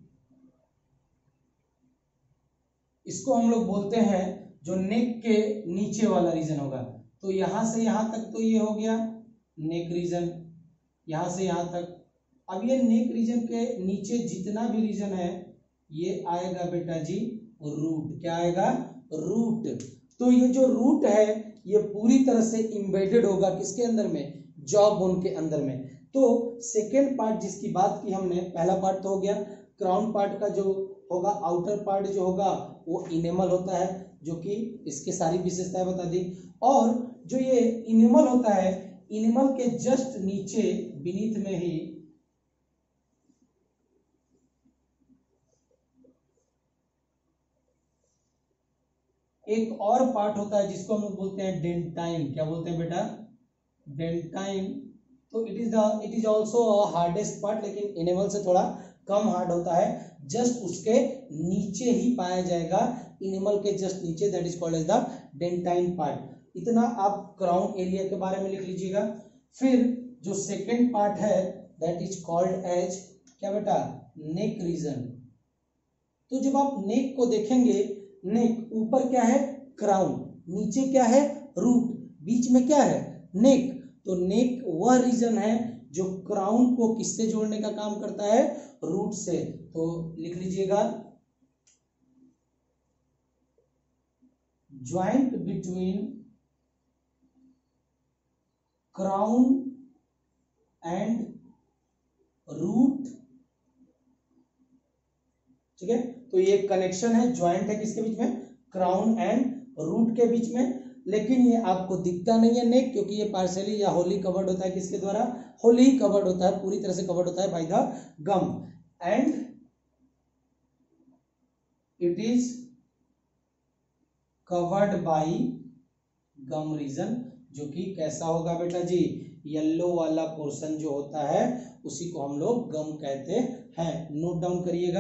A: इसको हम लोग बोलते हैं जो नेक के नीचे वाला रीजन होगा। तो यहां से यहां तक तो ये हो गया नेक रीजन, यहां से यहां तक। अब ये नेक रीजन के नीचे जितना भी रीजन है ये आएगा बेटा जी रूट। क्या आएगा? रूट। तो ये जो रूट है ये पूरी तरह से इम्बेडेड होगा किसके अंदर में? जॉ बोन के अंदर में। तो सेकेंड पार्ट जिसकी बात की हमने, पहला पार्ट तो हो गया, क्राउन पार्ट का जो होगा आउटर पार्ट जो होगा वो इनेमल होता है, जो कि इसके सारी विशेषताएं बता दी। और जो ये इनेमल होता है, इनेमल के जस्ट नीचे बीनीथ में ही एक और पार्ट होता है जिसको हम लोग बोलते हैं डेंटाइन। क्या बोलते हैं बेटा? डेंटाइन। तो it is also hardest part, लेकिन इनेमल से थोड़ा कम हार्ड होता है। जस्ट उसके नीचे ही पाया जाएगा, इनेमल के जस्ट नीचे, that is called as the dentine part. इतना आप क्राउन एरिया के बारे में लिख लीजिएगा। फिर जो सेकेंड पार्ट है दैट इज कॉल्ड एज क्या बेटा? Neck region. तो जब आप नेक को देखेंगे, नेक ऊपर क्या है क्राउन, नीचे क्या है रूट, बीच में क्या है नेक। तो नेक वह रीजन है जो क्राउन को किससे जोड़ने का काम करता है, रूट से। तो लिख लीजिएगा joint between crown and root, ठीक है। तो ये कनेक्शन है, ज्वाइंट है किसके बीच में, क्राउन एंड रूट के बीच में। लेकिन ये आपको दिखता नहीं है नेक, क्योंकि ये पार्शियली या होली कवर्ड होता है, किसके द्वारा, होली कवर्ड होता है, पूरी तरह से कवर्ड होता है by the gum, and it is covered by gum region, जो कि कैसा होगा बेटा जी, येलो वाला पोर्शन जो होता है उसी को हम लोग गम कहते हैं। नोट डाउन करिएगा,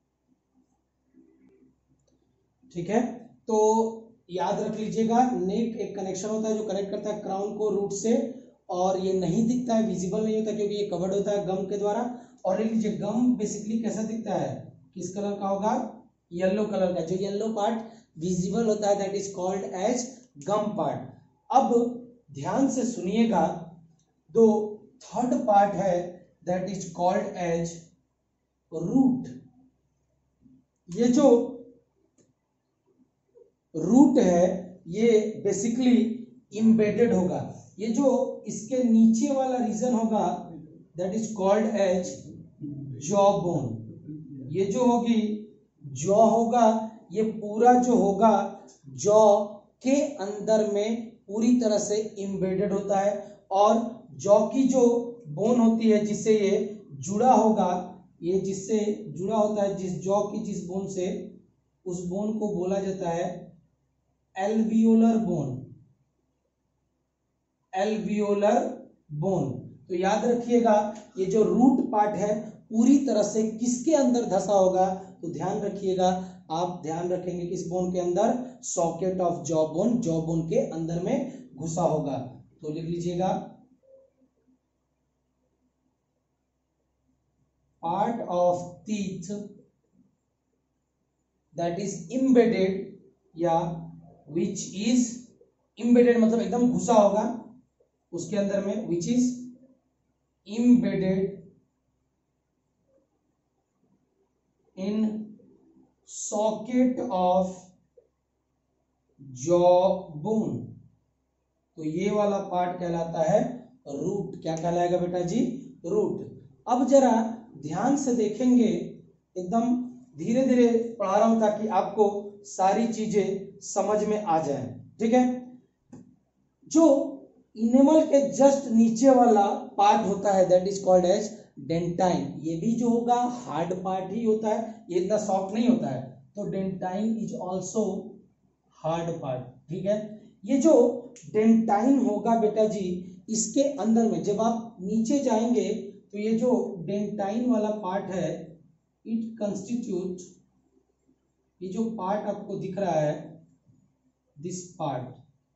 A: ठीक है। तो याद रख लीजिएगा, नेक एक कनेक्शन होता है जो कनेक्ट करता है क्राउन को रूट से, और ये नहीं दिखता है, विजिबल नहीं होता, क्योंकि ये कवर्ड होता है गम के द्वारा। और लिख लीजिए गम बेसिकली कैसा दिखता है, किस कलर का होगा, येलो कलर का। जो येलो पार्ट विजिबल होता है that is called as gum part. अब ध्यान से सुनिएगा, दो थर्ड पार्ट है that is called as root. ये जो रूट है ये बेसिकली इम्बेडेड होगा, ये जो इसके नीचे वाला रीजन होगा that is called as jaw bone. ये जो होगी जॉ होगा, ये पूरा जो होगा जॉ के अंदर में पूरी तरह से इम्बेडेड होता है, और जॉ की जो बोन होती है जिससे ये जुड़ा होगा, ये जिससे जुड़ा होता है, जिस जॉ की जिस बोन से, उस बोन को बोला जाता है एल्वियोलर बोन, एल्वियोलर बोन। तो याद रखिएगा, ये जो रूट पार्ट है पूरी तरह से किसके अंदर धसा होगा, तो ध्यान रखिएगा, आप ध्यान रखेंगे किस बोन के अंदर, socket of jaw bone, jaw bone के अंदर में घुसा होगा। तो लिख लीजिएगा part of teeth that is embedded, या विच इज इम्बेडेड मतलब एकदम घुसा होगा उसके अंदर में, which is embedded in socket of jaw bone. तो ये वाला पार्ट कहलाता है रूट। क्या कहलाएगा बेटा जी, रूट। अब जरा ध्यान से देखेंगे, एकदम धीरे धीरे पढ़ा रहा हूं ताकि आपको सारी चीजें समझ में आ जाए, ठीक है। जो इनेमल के जस्ट नीचे वाला पार्ट होता है that is called as dentine, ये भी जो होगा हार्ड पार्ट ही होता है, ये इतना सॉफ्ट नहीं होता है। तो dentine is also hard part, ठीक है। ये जो डेंटाइन होगा बेटा जी, इसके अंदर में जब आप नीचे जाएंगे तो ये जो डेंटाइन वाला पार्ट है, इट कंस्टिट्यूट, ये जो पार्ट आपको दिख रहा है, दिस पार्ट,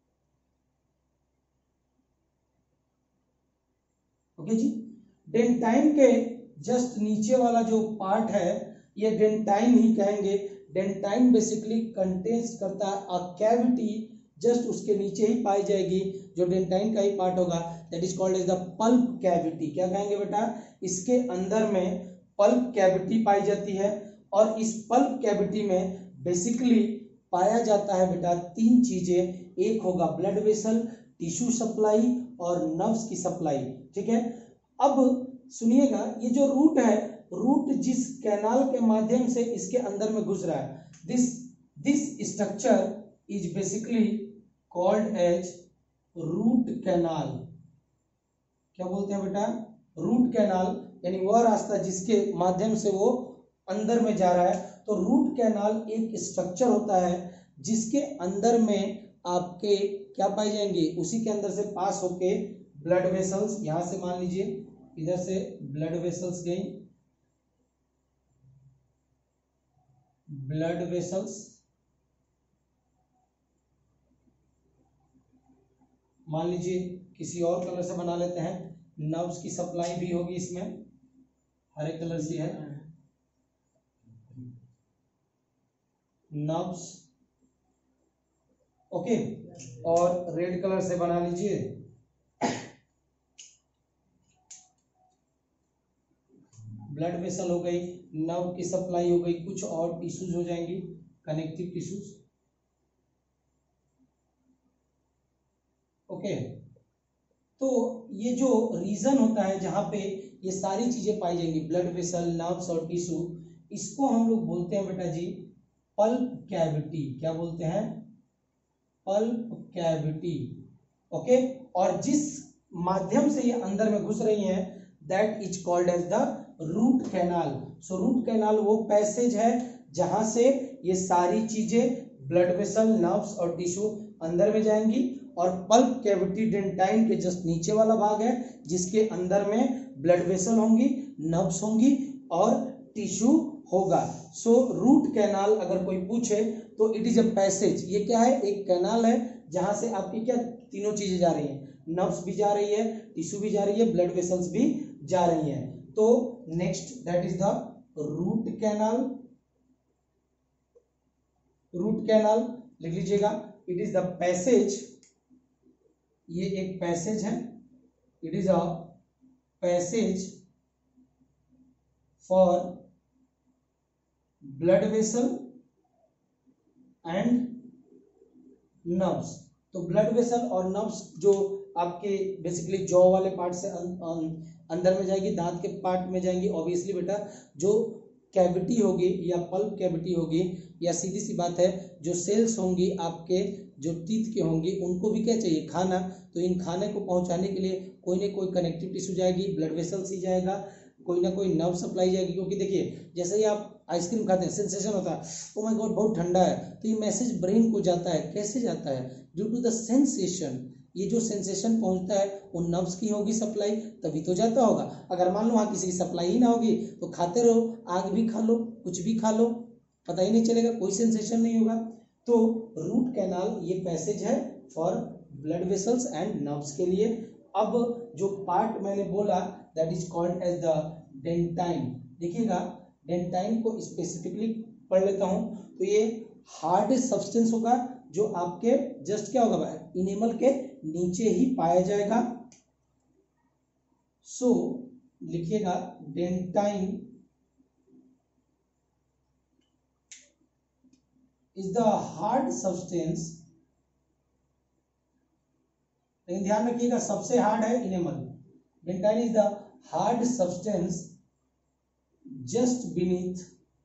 A: ओके जी। डेंटाइन के जस्ट नीचे वाला जो पार्ट है ये डेंटाइन ही कहेंगे। डेंटाइन बेसिकली कंटेन्स करता है अ कैविटी, जस्ट उसके नीचे ही पाई जाएगी जो डेंटाइन का ही पार्ट होगा, that is called as the pulp cavity. क्या कहेंगे बेटा, इसके अंदर में पल्प कैविटी पाई जाती है, और इस पल्प कैविटी में बेसिकली पाया जाता है बेटा तीन चीजें, एक होगा ब्लड वेसल, टिश्यू सप्लाई और नर्व्स की सप्लाई, ठीक है। अब सुनिएगा, ये जो रूट है, रूट जिस कैनाल के माध्यम से इसके अंदर में घुस रहा है, this structure is basically called as root canal. क्या बोलते हैं बेटा, रूट कैनाल, यानी वह रास्ता जिसके माध्यम से वो अंदर में जा रहा है। तो रूट कैनाल एक स्ट्रक्चर होता है जिसके अंदर में आपके क्या पाई जाएंगे, उसी के अंदर से पास होके ब्लड वेसल्स, यहां से मान लीजिए इधर से ब्लड वेसल्स गई, ब्लड वेसल्स, मान लीजिए किसी और कलर से बना लेते हैं, नर्व्स की सप्लाई भी होगी इसमें, हरे कलर से है, नर्व्स, ओके। और रेड कलर से बना लीजिए ब्लड वेसल हो गई, नर्व की सप्लाई हो गई, कुछ और टिश्यूज हो जाएंगी, कनेक्टिव टिश्यूज, ओके। तो ये जो रीजन होता है जहां पे ये सारी चीजें पाई जाएंगी, ब्लड वेसल, नर्व्स और टिश्यू, इसको हम लोग बोलते हैं बेटा जी पल्प कैविटी। क्या बोलते हैं? Pulp cavity, okay. और जिस माध्यम से ये अंदर में घुस रही हैं that is called as the root canal. So root canal वो पैसेज है जहां से ये सारी चीजें ब्लड वेसल, नर्व्स और टिश्यू अंदर में जाएंगी। और पल्प कैविटी डेंटाइन के जस्ट नीचे वाला भाग है जिसके अंदर में ब्लड वेसल होंगी, नर्व्स होंगी और टिश्यू होगा। सो रूट कैनाल अगर कोई पूछे तो इट इज अ पैसेज। ये क्या है? एक कैनाल है जहां से आपकी क्या तीनों चीजें जा रही हैं, नर्व्स भी जा रही है, टिश्यू भी जा रही है, ब्लड वेसल्स भी जा रही हैं। तो next that is the root canal. Root canal लिख लीजिएगा, इट इज द पैसेज, ये एक पैसेज है, it is a passage for blood vessel and nerves. तो ब्लड वेसल और नर्व्स जो आपके बेसिकली जॉ वाले पार्ट से अंदर में जाएगी, दांत के पार्ट में जाएंगी। ऑब्वियसली बेटा जो कैविटी होगी या पल्प कैविटी होगी, या सीधी सी बात है जो सेल्स होंगी आपके जो टीथ के होंगी, उनको भी क्या चाहिए? खाना। तो इन खाने को पहुंचाने के लिए कोई ना कोई कनेक्टिव टिश्यू जाएगी, ब्लड वेसल्स ही जाएगा, कोई ना कोई नर्व सप्लाई जाएगी। क्योंकि देखिए जैसे ही आप आइसक्रीम खाते हैं सेंसेशन होता है, ओ माय गॉड बहुत ठंडा है, तो ये मैसेज ब्रेन को जाता है। कैसे जाता है? Due to the sensation. ये जो सेंसेशन पहुंचता है वो नर्व्स की होगी सप्लाई, तभी तो जाता होगा। अगर मान लो वहां किसी की सप्लाई ही ना होगी तो खाते रहो, आग भी खा लो, कुछ भी खा लो, पता ही नहीं चलेगा, कोई सेंसेशन नहीं होगा। तो रूट कैनाल ये पैसेज है for blood vessels and nerves के लिए। अब जो पार्ट मैंने बोला that is called as the dentine. देखिएगा डेंटाइन को स्पेसिफिकली पढ़ लेता हूं। तो ये हार्ड सब्सटेंस होगा जो आपके जस्ट क्या होगा? इनेमल के नीचे ही पाया जाएगा। सो लिखिएगा dentine is the hard substance, लेकिन ध्यान रखिएगा सबसे हार्ड है enamel. Dentine is the hard substance just beneath,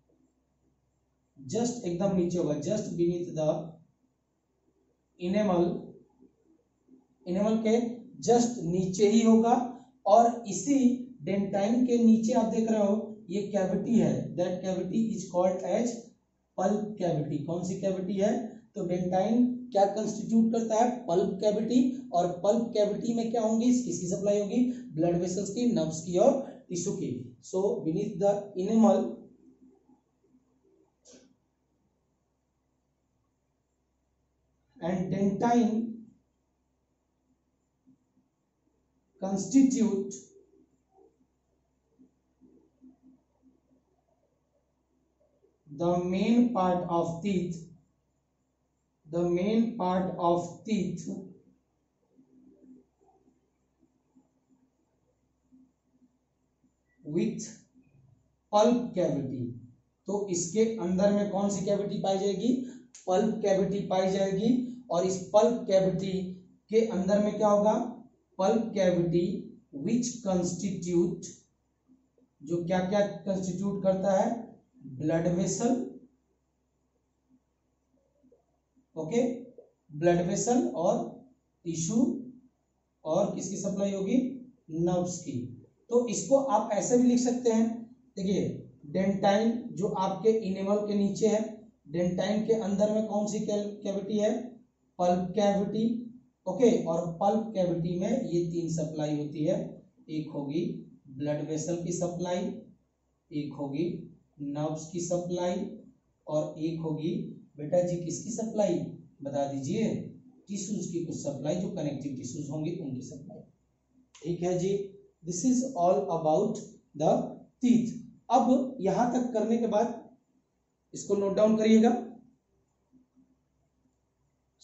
A: just एकदम नीचे होगा, just beneath the enamel, enamel के जस्ट नीचे ही होगा। और इसी डेंटाइन के नीचे आप देख रहे हो ये कैविटी है, that cavity is called as pulp cavity. कौन सी कैविटी है? तो डेंटाइन क्या कंस्टिट्यूट करता है? Pulp cavity. और पल्प कैविटी में क्या होंगी? किसकी सप्लाई होगी? ब्लड वेसल्स की, नर्व्स की और टिश्यू की। So beneath the enamel and dentine constitute the main part of teeth, the main part of teeth with pulp cavity। तो इसके अंदर में कौन सी कैविटी पाई जाएगी? पल्प कैविटी पाई जाएगी। और इस पल्प कैविटी के अंदर में क्या होगा? पल्प कैविटी विच कंस्टिट्यूट, जो क्या क्या कंस्टिट्यूट करता है? Blood vessel, okay, blood vessel और टिश्यू, और किसकी सप्लाई होगी? नर्व्स की। तो इसको आप ऐसे भी लिख सकते हैं, देखिए डेंटाइन जो आपके इनेमल के नीचे है, डेंटाइन के अंदर में कौन सी कैविटी है? Pulp cavity, okay. और पल्प कैविटी में ये तीन सप्लाई होती है, एक होगी ब्लड वेसल की सप्लाई, एक होगी नर्व्स की सप्लाई, और एक होगी बेटा जी किसकी सप्लाई? बता दीजिए, टिश्यूज की कुछ सप्लाई, जो कनेक्टिव टिश्यूज होंगे उनकी सप्लाई। ठीक है जी, this is all about the teeth. अब यहां तक करने के बाद इसको नोट डाउन करिएगा।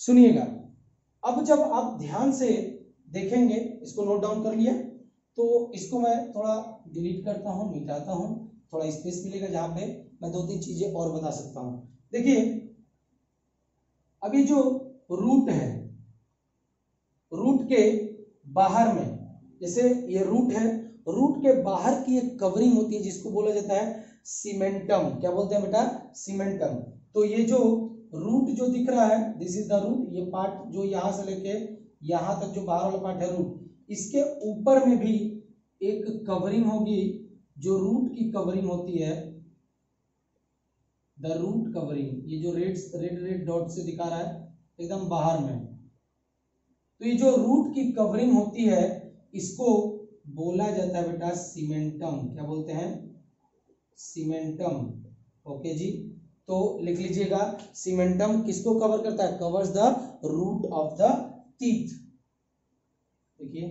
A: सुनिएगा, अब जब आप ध्यान से देखेंगे, इसको नोट डाउन कर लिया, तो इसको मैं थोड़ा डिलीट करता हूं, मिटाता हूं, थोड़ा स्पेस मिलेगा जहां पे मैं 2-3 चीजें और बता सकता हूं। देखिए अभी जो रूट है, रूट के बाहर में, जैसे ये रूट है, रूट के बाहर की एक कवरिंग होती है जिसको बोला जाता है सीमेंटम। क्या बोलते हैं बेटा? सीमेंटम। तो ये जो रूट जो दिख रहा है, दिस इज द रूट, ये पार्ट जो यहां से लेके यहां तक जो बाहर वाला पार्ट है रूट, इसके ऊपर में भी एक कवरिंग होगी जो रूट की कवरिंग होती है, द रूट कवरिंग। ये जो रेड डॉट से दिखा रहा है एकदम बाहर में, तो ये जो रूट की कवरिंग होती है इसको बोला जाता है बेटा सीमेंटम। क्या बोलते हैं? सीमेंटम। ओके जी, तो लिख लीजिएगा, सीमेंटम किसको कवर करता है? Covers the root of the teeth. देखिए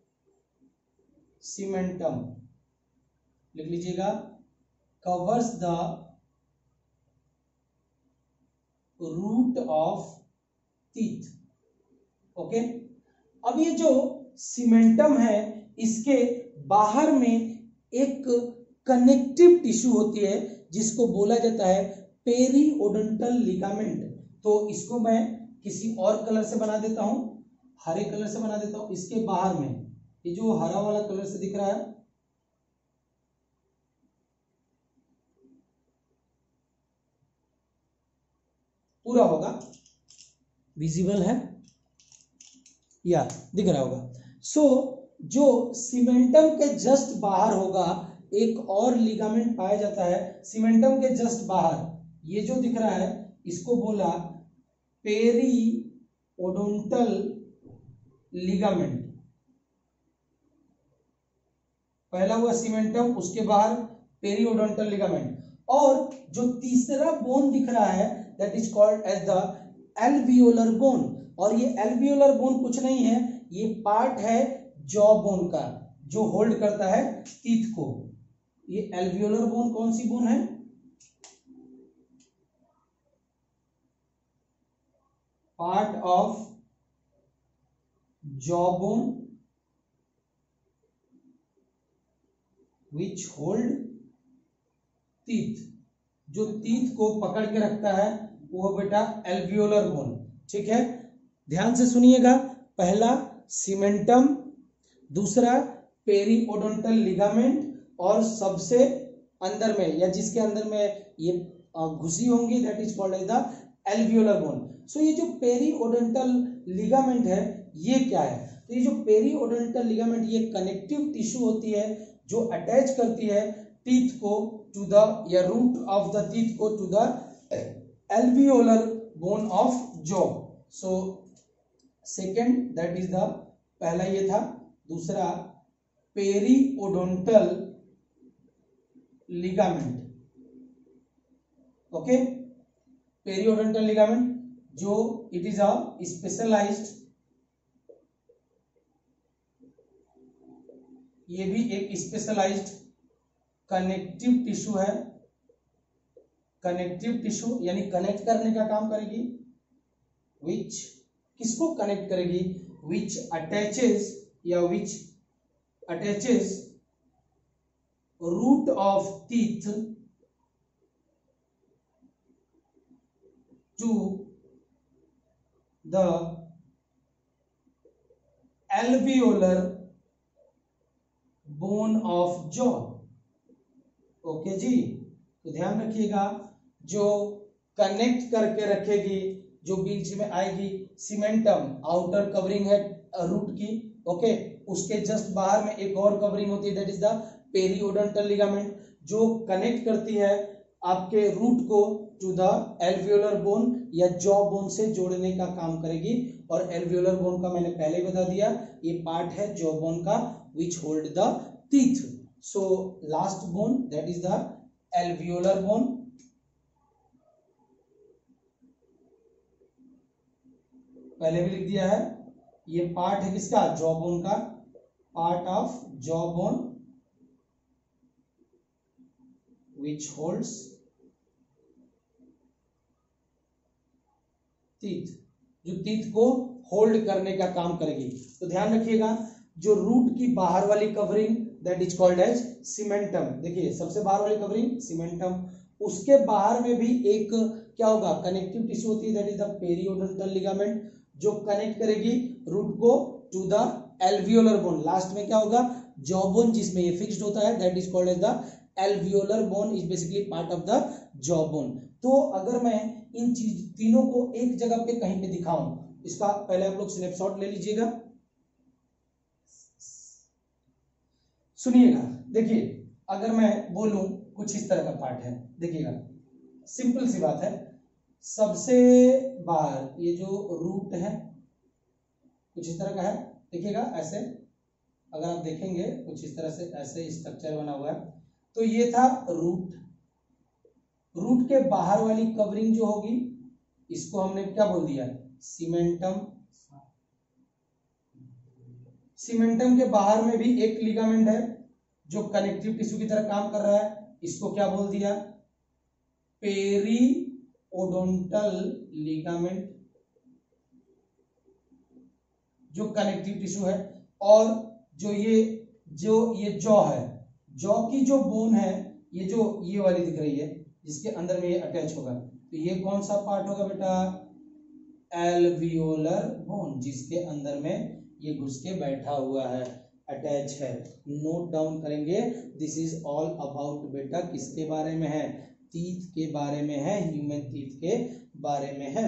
A: सीमेंटम लिख लीजिएगा, covers the root of teeth. Okay, अब ये जो सीमेंटम है इसके बाहर में एक कनेक्टिव टिश्यू होती है जिसको बोला जाता है पेरीओडोंटल लिगामेंट। तो इसको मैं किसी और कलर से बना देता हूं, हरे कलर से बना देता हूं। इसके बाहर में ये जो हरा वाला कलर से दिख रहा है, पूरा होगा, विजिबल है या दिख रहा होगा। सो जो सीमेंटम के जस्ट बाहर होगा एक और लिगामेंट पाया जाता है सीमेंटम के जस्ट बाहर, ये जो दिख रहा है इसको बोला पेरीओडोंटल लिगामेंट। पहला हुआ सीमेंटम, उसके बाहर पेरीओडोंटल लिगामेंट, और जो तीसरा बोन दिख रहा है that is called as the alveolar bone. और ये एल्वियोलर बोन कुछ नहीं है, ये पार्ट है जॉ बोन का जो होल्ड करता है टीथ को। ये एल्वियोलर बोन कौन सी बोन है? Part of jaw bone which hold teeth. जो टीथ को पकड़ के रखता है वो बेटा एल्वियोलर बोन। ठीक है, ध्यान से सुनिएगा, पहला सीमेंटम, दूसरा पेरीओडोंटल लिगामेंट, और सबसे अंदर में या जिसके अंदर में ये घुसी होंगी that is called as the alveolar bone. So ये जो पेरीओडोंटल लिगामेंट है ये क्या है? तो ये जो पेरीओडोंटल लिगामेंट ये कनेक्टिव टिश्यू होती है जो अटैच करती है टीथ को टू द, या रूट ऑफ द टीथ को to the alveolar bone of jaw. So second that is the, पहला ये था, दूसरा periodontal ligament. Okay, periodontal ligament जो इट इज अ स्पेशलाइज्ड, ये भी एक स्पेशलाइज्ड कनेक्टिव टिश्यू है। कनेक्टिव टिश्यू यानी कनेक्ट करने का काम करेगी, विच किसको कनेक्ट करेगी? विच अटैचेस या which attaches root of teeth to the alveolar bone of jaw. Okay जी, तो ध्यान रखिएगा, जो कनेक्ट करके रखेगी, जो बीच में आएगी सीमेंटम, आउटर कवरिंग है रूट की। ओके, उसके जस्ट बाहर में एक और कवरिंग होती है that is the periodontal ligament, जो कनेक्ट करती है आपके रूट को टू द एल्वियोलर बोन या जॉ बोन से जोड़ने का काम करेगी। और एल्वियोलर बोन का मैंने पहले ही बता दिया, ये पार्ट है जॉ बोन का which hold the teeth. So last bone that is the alveolar bone. पहले भी लिख दिया है, ये पार्ट है किसका? जॉ बोन का, part of jaw bone which holds teeth. जो टीथ को होल्ड करने का काम करेगी। तो ध्यान रखिएगा, जो रूट की बाहर वाली covering that is called as cementum. देखिए सबसे बाहर वाली कवरिंग सीमेंटम, उसके बाहर में भी एक क्या होगा, कनेक्टिव टिश्यू होती है that is the periodontal ligament, जो कनेक्ट करेगी रूट को to the alveolar bone. Last में क्या होगा, जॉ बोन, जिसमें ये फिक्स्ड होता है that is called as the alveolar bone, is basically part of the jaw bone. तो अगर मैं इन चीज तीनों को एक जगह पे कहीं पे दिखाऊं, इसका पहले आप लोग स्नैपशॉट ले लीजिएगा, सुनिएगा। देखिए अगर मैं बोलूं कुछ इस तरह का पार्ट है, देखिएगा सिंपल सी बात है, सबसे बाहर ये जो रूट है कुछ इस तरह का है, देखिएगा ऐसे, अगर आप देखेंगे कुछ इस तरह से ऐसे स्ट्रक्चर बना हुआ है, तो ये था रूट। रूट के बाहर वाली कवरिंग जो होगी इसको हमने क्या बोल दिया, सीमेंटम। सीमेंटम के बाहर में भी एक लिगामेंट है जो कनेक्टिव टिश्यू की तरह काम कर रहा है, इसको क्या बोल दिया, पेरिओडोंटल लिगामेंट, जो कनेक्टिव टिश्यू है। और जो ये जॉ है, जॉ की जो बोन है, ये जो ये वाली दिख रही है जिसके अंदर में ये अटैच होगा, तो ये कौन सा पार्ट होगा बेटा, एल्वियोलर बोन, जिसके अंदर में ये घुस के बैठा हुआ है, अटैच है। नोट डाउन करेंगे, दिस इज ऑल अबाउट बेटा किसके बारे में है, टीथ के बारे में है, ह्यूमन टीथ के बारे में है।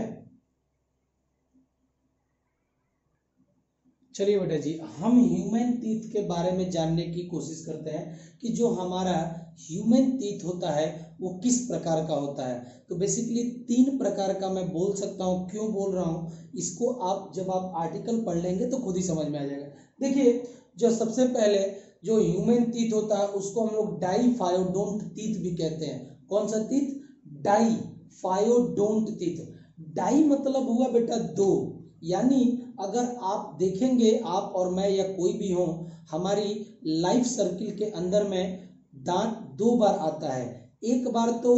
A: चलिए बेटा जी, हम ह्यूमन टीथ के बारे में जानने की कोशिश करते हैं कि जो हमारा ह्यूमन टीथ होता है वो किस प्रकार का होता है। तो बेसिकली 3 प्रकार का मैं बोल सकता हूँ। क्यों बोल रहा हूँ, इसको आप जब आप आर्टिकल पढ़ लेंगे तो खुद ही समझ में आ जाएगा। देखिए जो सबसे पहले जो ह्यूमन टीथ होता है उसको हम लोग डाइफायोडोंट टीथ भी कहते हैं। कौन सा टीथ, डाइफायोडोंट टीथ। डाई मतलब हुआ बेटा 2, यानी अगर आप देखेंगे, आप और मैं या कोई भी हो, हमारी लाइफ सर्किल के अंदर में दांत 2 बार आता है। एक बार तो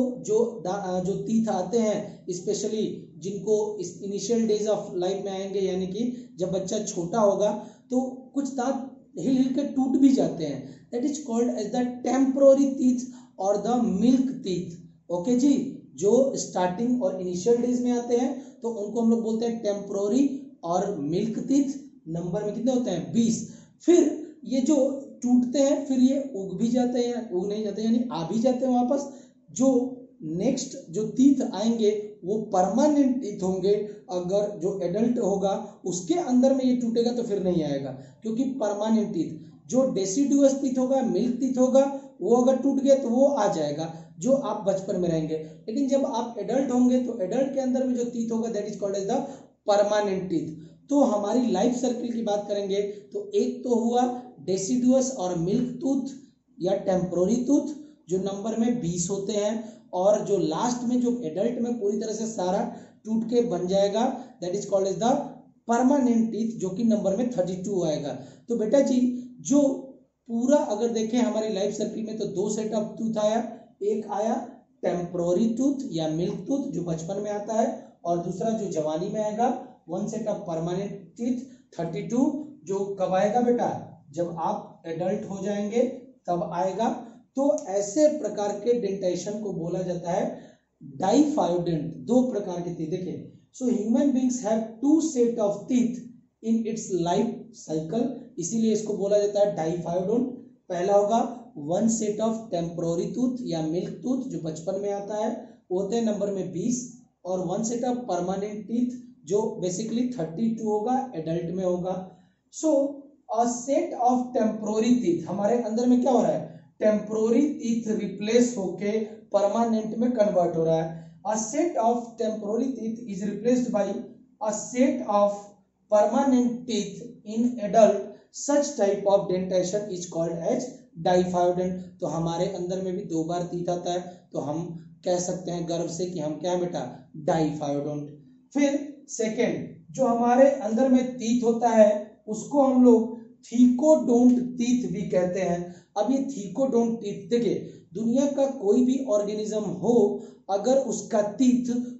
A: जो टीथ आते हैं स्पेशली जिनको इस इनिशियल डेज ऑफ लाइफ में आएंगे, यानी कि जब बच्चा छोटा होगा तो कुछ दांत हिल हिल के टूट भी जाते हैं, that is called as the temporary teeth और द मिल्क टीथ। ओके जी, जो स्टार्टिंग और इनिशियल डेज में आते हैं तो उनको हम लोग बोलते हैं टेम्पोररी और मिल्क टीथ। नंबर में कितने होते हैं, 20। फिर ये जो टूटते हैं फिर ये उग भी जाते हैं, उग नहीं जाते यानी आ भी जाते हैं वापस। जो नेक्स्ट जो टीथ आएंगे वो परमानेंट टीथ होंगे। अगर जो एडल्ट होगा उसके अंदर में ये टूटेगा तो फिर नहीं आएगा, क्योंकि परमानेंट टीथ। जो डेसिडुअस टीथ होगा, मिल्क टीथ होगा, वो अगर टूट गया तो वो आ जाएगा जो आप बचपन में रहेंगे। लेकिन जब आप एडल्ट होंगे तो एडल्ट के अंदर में जो टीथ होगा that is called as the permanent teeth. तो हमारी लाइफ सर्किल की बात करेंगे तो एक तो हुआ डेसिडुअस और मिल्क टूथ या टेम्पोररी टूथ जो नंबर में 20 होते हैं, और जो लास्ट में जो एडल्ट में पूरी तरह से सारा टूट के बन जाएगा that is called as the permanent teeth, जो कि नंबर में 32 आएगा। तो बेटा जी जो पूरा अगर देखें हमारी लाइफ सर्किल में तो 2 सेट ऑफ टूथ आया। एक आया टेम्पोररी टूथ या मिल्क टूथ जो बचपन में आता है, और दूसरा जो जवानी में आएगा 1 सेट ऑफ परमानेंट टीथ 32, जो कब आएगा बेटा, जब आप एडल्ट हो जाएंगे तब आएगा। तो ऐसे प्रकार के डेंटेशन को बोला जाता है डाइफायोडेंट। 2 प्रकार के टीथ। देखिए, so human beings have 2 set of teeth in its life cycle, इसीलिए इसको बोला जाता है डाइफायोडोंट। पहला होगा 1 सेट ऑफ टेम्पोररी टूथ या मिल्क टूथ जो बचपन में आता है, वो होते हैं नंबर में 20, और 1 सेट ऑफ परमानेंट टीथ जो बेसिकली 32 होगा, एडल्ट में होगा। So a set of temporary teeth, हमारे अंदर में क्या हो रहा है, टेम्पोररी टीथ रिप्लेस होके परमानेंट में कन्वर्ट हो रहा है। A set of temporary teeth is replaced by a set of permanent teeth in adult, such type of dentition is called as diphyodont. तो हमारे अंदर में भी 2 बार टीथ आता है, तो हम कह सकते हैं गर्व से कि हम क्या है बेटा, डाइफायोडोंट। फिर सेकेंड जो हमारे अंदर में टीथ होता है उसको हम लोग थीकोडोंट टीथ भी कहते हैं। अब ये थीकोडोंट टीथ, देखिए दुनिया का कोई भी ऑर्गेनिज्म हो, अगर उसका टीथ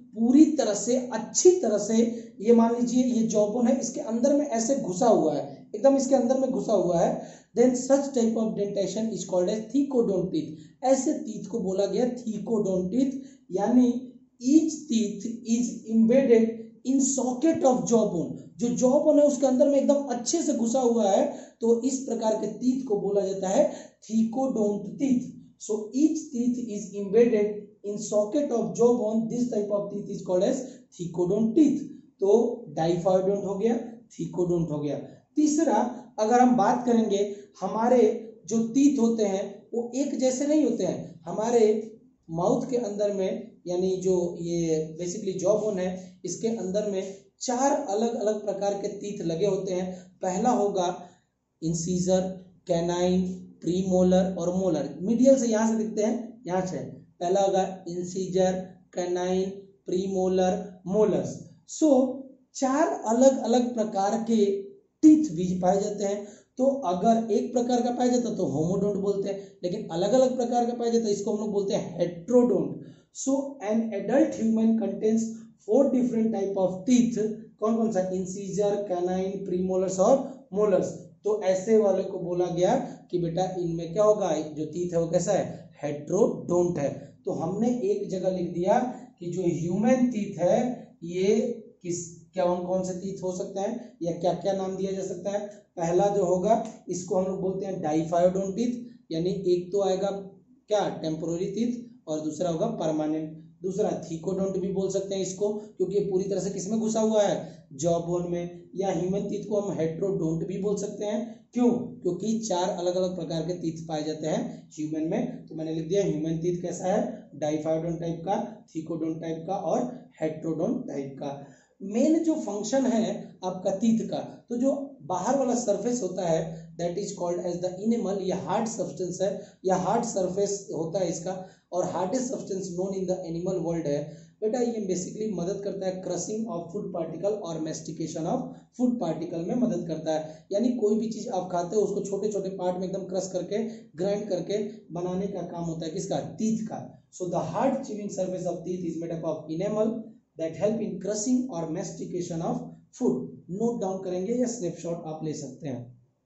A: पूरी तरह से अच्छी तरह से, ये मान लीजिए ये जॉबोन है, इसके अंदर में ऐसे घुसा हुआ है, एकदम इसके अंदर में घुसा हुआ है, then such type of dentition is called as thecodont teeth. ऐसे टीथ को बोला गया थीकोडोंटिथ, यानी each teeth is embedded in socket of jawbone. जो जॉबोन है उसके अंदर में एकदम अच्छे से घुसा हुआ है, तो इस प्रकार के टीथ को बोला जाता है thecodont teeth. So each teeth is embedded in socket of jawbone, this type of teeth is called as thecodont teeth. तो डाइफाइडोंट हो गया, थीकोडोंट हो गया। तीसरा, अगर हम बात करेंगे, हमारे जो टीथ होते हैं वो एक जैसे नहीं होते हैं। हमारे माउथ के अंदर में, यानी जो ये बेसिकली जॉबोन है, इसके अंदर में 4 अलग अलग प्रकार के टीथ लगे होते हैं। पहला होगा इंसीजर, कैनाइन, प्रीमोलर और मोलर। मीडियल से यहाँ से दिखते हैं, यहाँ से पहला होगा incisor, canine, premolar, molars. So 4 अलग अलग प्रकार के टीथ भी पाए जाते हैं। तो अगर एक प्रकार का पाया जाता है तो होमोडोंट बोलते हैं, लेकिन अलग अलग प्रकार का पाया जाता है इसको हम लोग बोलते हैं heterodont. So an adult human contains 4 different type of teeth. कौन कौन सा? इंसीजर, कैनाइन, प्रीमोलर्स और मोलर्स। तो ऐसे वाले को बोला गया कि बेटा इनमें क्या होगा, जो टीथ है वो कैसा है, हेट्रोडोंट है। तो हमने एक जगह लिख दिया कि जो ह्यूमन टीथ है ये किस कौन कौन से टीथ हो सकते हैं या क्या क्या नाम दिया जा सकता है। पहला जो होगा इसको हम लोग बोलते हैं डाइफायोडोंट टीथ, यानी एक तो आएगा क्या, टेम्पोररी टीथ, और दूसरा होगा परमानेंट। दूसरा थीकोडोंट भी बोल सकते हैं इसको, क्योंकि ये पूरी तरह से किसमें घुसा हुआ है, जॉबोन में। या ह्यूमन टीथ को हम हेट्रोडोंट भी बोल सकते हैं। क्यों? क्योंकि 4 अलग अलग प्रकार के टीथ पाए जाते हैं ह्यूमन में। तो मैंने लिख दिया ह्यूमन टीथ कैसा है, डाइफायोडोंट टाइप का, थीकोडोंट टाइप का और हेट्रोडोंट टाइप का। मेन जो फंक्शन है आपका टीथ का, तो जो बाहर वाला सरफेस होता है that is called as the enamel, या हार्ड सब्सटेंस है, या हार्ड सरफेस होता है इसका, और hardest substance known in the animal world है। बेटा ये बेसिकली मदद करता है क्रशिंग ऑफ फूड पार्टिकल और मेस्टिकेशन ऑफ फूड पार्टिकल में मदद करता है। यानी कोई भी चीज आप खाते हो उसको छोटे छोटे पार्ट में एकदम क्रश करके, ग्राइंड करके बनाने का काम होता है किसका, टीथ का। So the hard chewing surface of teeth is made up of enamel that help in crushing or mastication of food। Note down करेंगे या स्नैपशॉट आप ले सकते हैं।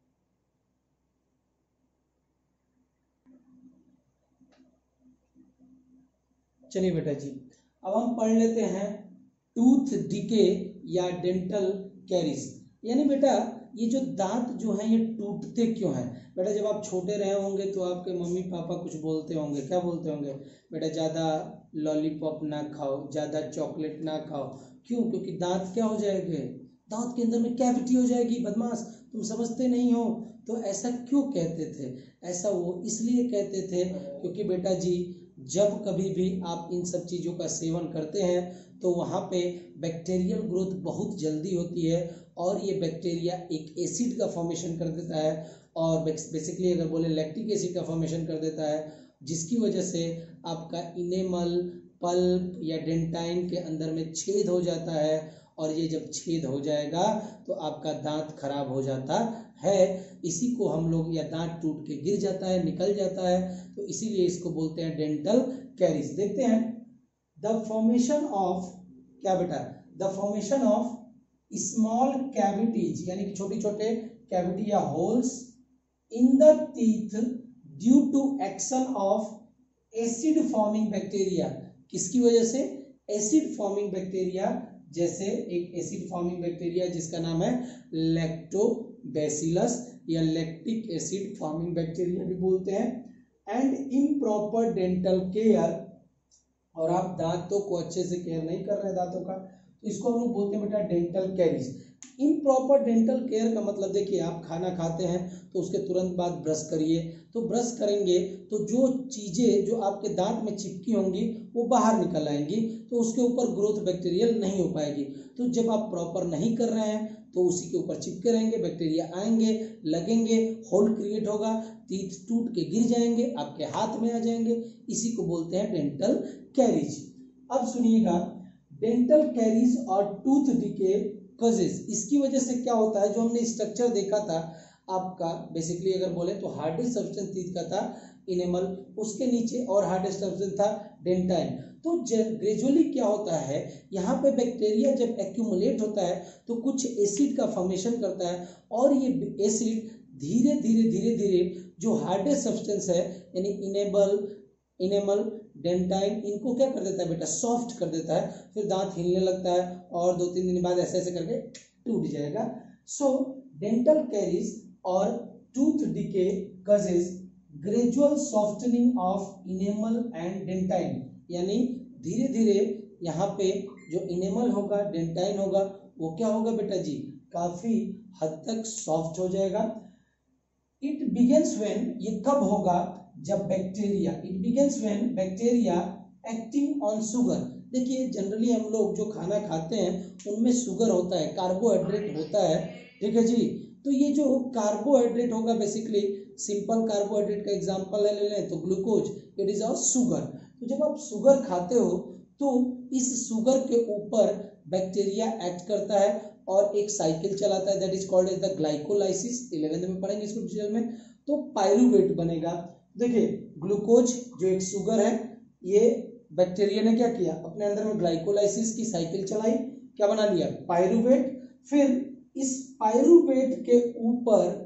A: चलिए बेटा जी, अब हम पढ़ लेते हैं टूथ डिके या डेंटल कैरीज। यानी बेटा ये जो दांत जो हैं ये टूटते क्यों हैं। बेटा जब आप छोटे रहे होंगे तो आपके मम्मी पापा कुछ बोलते होंगे, क्या बोलते होंगे, बेटा ज़्यादा लॉलीपॉप ना खाओ, ज़्यादा चॉकलेट ना खाओ। क्यों? क्योंकि दांत क्या हो जाएंगे, दांत के अंदर में कैविटी हो जाएगी। बदमाश, तुम समझते नहीं हो। तो ऐसा क्यों कहते थे? ऐसा वो इसलिए कहते थे क्योंकि बेटा जी जब कभी भी आप इन सब चीज़ों का सेवन करते हैं तो वहाँ पे बैक्टीरियल ग्रोथ बहुत जल्दी होती है, और ये बैक्टीरिया एक एसिड का फॉर्मेशन कर देता है, और बेसिकली अगर बोले लैक्टिक एसिड का फॉर्मेशन कर देता है, जिसकी वजह से आपका इनेमल, पल्प या डेंटाइन के अंदर में छेद हो जाता है, और ये जब छेद हो जाएगा तो आपका दांत खराब हो जाता है। इसी को हम लोग, या दांत टूट के गिर जाता है, निकल जाता है, तो इसीलिए इसको बोलते हैं डेंटल कैरीज। देखते हैं द फॉर्मेशन ऑफ, क्या बेटा, the formation of small cavities, यानी कि छोटे छोटे कैविटी या holes in the teeth due to action of acid forming bacteria. किसकी वजह से? Acid forming bacteria. जैसे एक एसिड फॉर्मिंग बैक्टीरिया जिसका नाम है लैक्टोबैसिलस, या लैक्टिक एसिड फॉर्मिंग बैक्टीरिया भी बोलते हैं। एंड इम्प्रॉपर डेंटल केयर, और आप दांतों को अच्छे से केयर नहीं कर रहे दांतों का, तो इसको हम लोग बोलते हैं बेटा dental caries. Improper dental care का मतलब देखिए, आप खाना खाते हैं तो उसके तुरंत बाद ब्रश करिए, तो ब्रश करेंगे तो जो चीज़ें जो आपके दांत में चिपकी होंगी वो बाहर निकल आएंगी, तो उसके ऊपर ग्रोथ बैक्टीरियल नहीं हो पाएगी। तो जब आप प्रॉपर नहीं कर रहे हैं तो उसी के ऊपर चिपके रहेंगे, बैक्टीरिया आएंगे, लगेंगे, होल क्रिएट होगा, टीथ टूट के गिर जाएंगे, आपके हाथ में आ जाएंगे। इसी को बोलते हैं डेंटल कैरीज। अब सुनिएगा, डेंटल कैरीज और टूथ डिके कॉजेज, इसकी वजह से क्या होता है, जो हमने स्ट्रक्चर देखा था आपका, बेसिकली अगर बोले तो हार्डेस्ट सब्सटेंस टीथ का था इनेमल, उसके नीचे और हार्डेस्ट सब्सटेंस था डेंटाइन। तो ग्रेजुअली क्या होता है, यहाँ पे बैक्टीरिया जब एक्यूमुलेट होता है तो कुछ एसिड का फॉर्मेशन करता है, और ये एसिड धीरे धीरे जो हार्डेस्ट सब्सटेंस है यानी इनेमल डेंटाइन, इनको क्या कर देता है बेटा, सॉफ्ट कर देता है, फिर दांत हिलने लगता है और 2-3 दिन बाद ऐसे ऐसे करके टूट जाएगा। सो डेंटल कैरीज और tooth decay causes gradual softening of enamel and dentine, यानी धीरे धीरे यहाँ पे जो इनेमल होगा, डेंटाइन होगा, वो क्या होगा बेटा जी, काफी हद तक सॉफ्ट हो जाएगा। इट बिगिंस व्हेन, ये कब होगा, जब bacteria, it begins when bacteria acting on sugar. देखिए जनरली हम लोग जो खाना खाते हैं उनमें शुगर होता है, कार्बोहाइड्रेट होता है, ठीक है जी। तो ये जो कार्बोहाइड्रेट होगा, बेसिकली सिंपल कार्बोहाइड्रेट का एग्जांपल ले लें तो glucose, it is a sugar. तो जब आप शुगर खाते हो तो इस शुगर के ऊपर बैक्टीरिया एक्ट करता है और एक साइकिल चलाता है, that is called as the glycolysis. 11th में पढ़ेंगे इसको डिटेल में। तो पायरूवेट बनेगा। देखिए ग्लूकोज जो एक शुगर है, ये बैक्टीरिया ने क्या किया, अपने अंदर में ग्लाइकोलाइसिस की साइकिल चलाई, क्या बना लिया, पायरूवेट। फिर इस पायरूवेट के ऊपर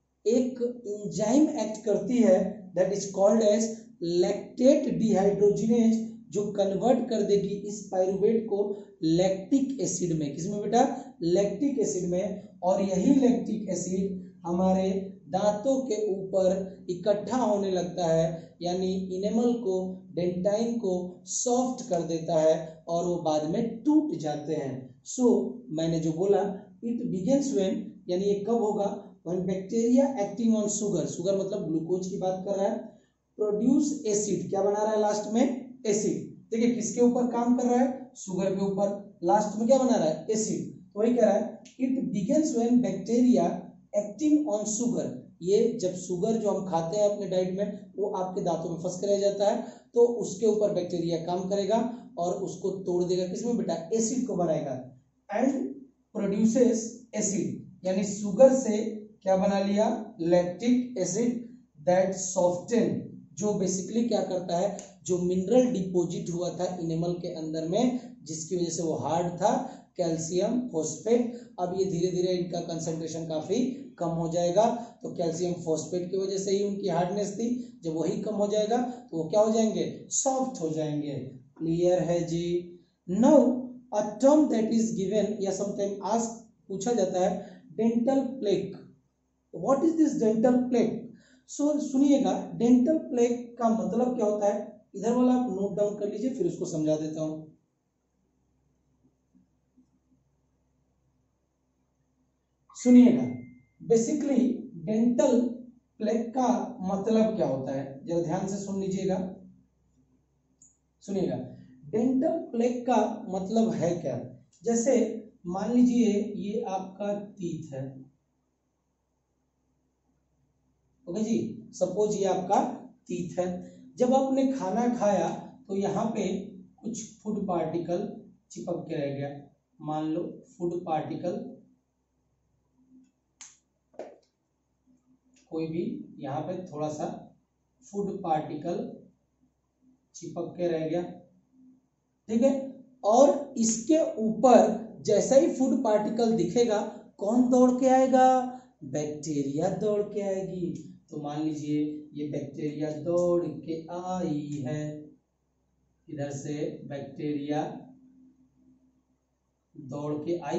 A: एक एंजाइम एक्ट करती है, that is called as lactate dehydrogenase, जो कन्वर्ट कर देगी इस पायरूवेट को लैक्टिक एसिड में। किसमें बेटा, लैक्टिक एसिड में। और यही लैक्टिक एसिड हमारे दांतों के ऊपर इकट्ठा होने लगता है, यानी इनेमल को, डेंटाइन को सॉफ्ट कर देता है और वो बाद में टूट जाते हैं। सो मैंने जो बोला, इट बिगिंस व्हेन, यानी ये कब होगा, when bacteria acting on sugar, sugar मतलब ग्लूकोज की बात कर रहा है, प्रोड्यूस एसिड, क्या बना रहा है लास्ट में, एसिड। देखिए किसके ऊपर काम कर रहा है, शुगर के ऊपर, लास्ट में क्या बना रहा है, एसिड। तो वही कह रहा है, it begins when bacteria acting on sugar. ये जब शुगर जो हम खाते हैं अपने डाइट में, वो आपके दांतों में फंस कर रह जाता है, तो उसके ऊपर बैक्टीरिया काम करेगा और उसको तोड़ देगा, किसमें बेटा, एसिड को बनाएगा, एंड प्रोड्यूसेस एसिड, यानी शुगर से क्या बना लिया, लैक्टिक एसिड, दैट सॉफ्टन, जो बेसिकली क्या करता है, जो मिनरल डिपॉजिट हुआ था इनेमल के अंदर में, जिसकी वजह से वो हार्ड था, कैल्शियम फॉस्फेट, अब ये धीरे धीरे इनका कंसंट्रेशन काफी कम हो जाएगा। तो कैल्शियम फॉस्फेट की वजह से ही उनकी हार्डनेस थी, जब वही कम हो जाएगा तो वो क्या हो जाएंगे, सॉफ्ट हो जाएंगे। क्लियर है जी। Now a term that is given या समटाइम आस्क, पूछा जाता है, dental plaque, what is this dental plaque. So सुनिएगा, डेंटल प्लेक का मतलब क्या होता है, इधर वाला आप नोट डाउन कर लीजिए, फिर उसको समझा देता हूं। सुनिएगा, बेसिकली डेंटल प्लेक का मतलब क्या होता है, जरा ध्यान से सुन लीजिएगा, सुनिएगा। डेंटल प्लेक का मतलब है क्या, जैसे मान लीजिए ये आपका टीथ है, ओके जी, सपोज ये आपका टीथ है। जब आपने खाना खाया तो यहाँ पे कुछ फूड पार्टिकल चिपक के रह गया, मान लो फूड पार्टिकल, कोई भी यहाँ पे थोड़ा सा फूड पार्टिकल चिपक के रह गया, ठीक है। और इसके ऊपर जैसा ही फूड पार्टिकल दिखेगा, कौन दौड़ के आएगा, बैक्टीरिया दौड़ के आएगी। तो मान लीजिए ये बैक्टीरिया दौड़ के आई है, इधर से बैक्टीरिया दौड़ के आई,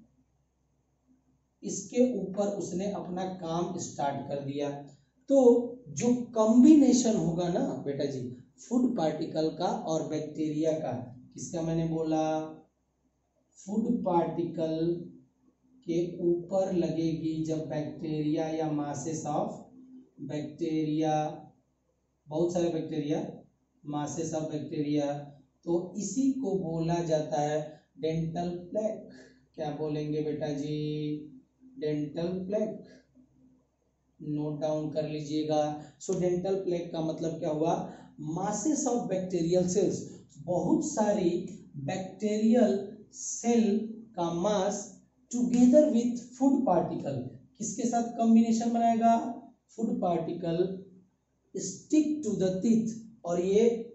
A: इसके ऊपर उसने अपना काम स्टार्ट कर दिया। तो जो कॉम्बिनेशन होगा ना बेटा जी, फूड पार्टिकल का और बैक्टीरिया का, किसका मैंने बोला, फूड पार्टिकल के ऊपर लगेगी जब बैक्टीरिया या मासेस ऑफ बैक्टीरिया, बहुत सारे बैक्टीरिया, मासेस ऑफ बैक्टीरिया, तो इसी को बोला जाता है डेंटल प्लेक। क्या बोलेंगे बेटा जी, डेंटल प्लेक, नोट डाउन कर लीजिएगा। सो डेंटल प्लेक का मतलब क्या हुआ, मासेस ऑफ बैक्टीरियल सेल्स, बहुत सारी बैक्टीरियल सेल का mass together with food particle, किसके साथ कॉम्बिनेशन बनाएगा, food particle stick to the teeth, और ये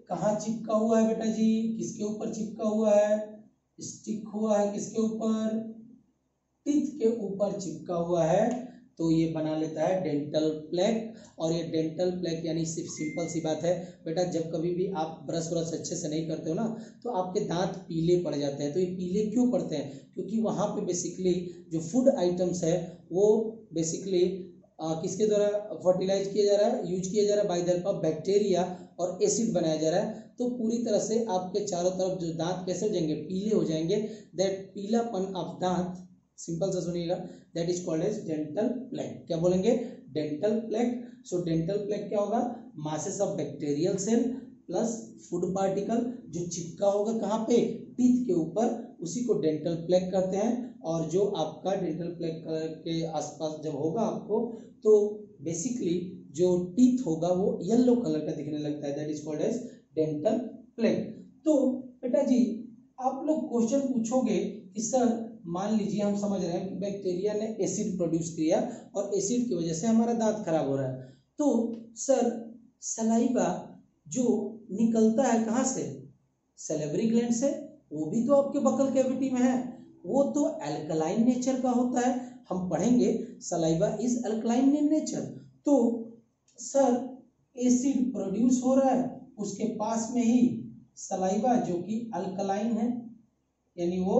A: कहाँ चिपका हुआ है बेटा जी, किसके ऊपर चिपका हुआ है, स्टिक हुआ है किसके ऊपर, टीथ के ऊपर चिपका हुआ है, तो ये बना लेता है डेंटल प्लेक। और ये डेंटल प्लेक यानी सिर्फ सिंपल सी बात है बेटा, जब कभी भी आप ब्रश व्रश अच्छे से नहीं करते हो ना तो आपके दांत पीले पड़ जाते हैं। तो ये पीले क्यों पड़ते हैं, क्योंकि वहाँ पे बेसिकली जो फूड आइटम्स है वो बेसिकली किसके द्वारा फर्टिलाइज किया जा रहा है, यूज किया जा रहा है, by the help of bacteria और एसिड बनाया जा रहा है। तो पूरी तरह से आपके चारों तरफ जो दांत कैसे हो जाएंगे, पीले हो जाएंगे। दैट पीलापन ऑफ दांत, सिंपल से सुनिएगा, that is called as dental plaque. क्या बोलेंगे, dental plaque. So dental plaque क्या होगा, masses of bacterial cell plus food particle जो चिपका होगा कहाँ पे, टीथ के ऊपर, उसी को डेंटल प्लेक कहते हैं। और जो आपका डेंटल प्लेक के आसपास जब होगा आपको, तो बेसिकली जो टीथ होगा वो येलो कलर का दिखने लगता है, that is called as dental plaque. तो बेटा जी आप लोग क्वेश्चन पूछोगे कि सर मान लीजिए हम समझ रहे हैं कि बैक्टीरिया ने एसिड प्रोड्यूस किया और एसिड की वजह से हमारा दांत खराब हो रहा है, तो सर सलाइवा जो निकलता है कहाँ से, सैलिवरी ग्लैंड से, वो भी तो आपके बकल कैविटी में है, वो तो अल्कलाइन नेचर का होता है। हम पढ़ेंगे saliva is alkaline in nature. तो सर एसिड प्रोड्यूस हो रहा है, उसके पास में ही सलाइवा जो कि अल्कलाइन है, यानी वो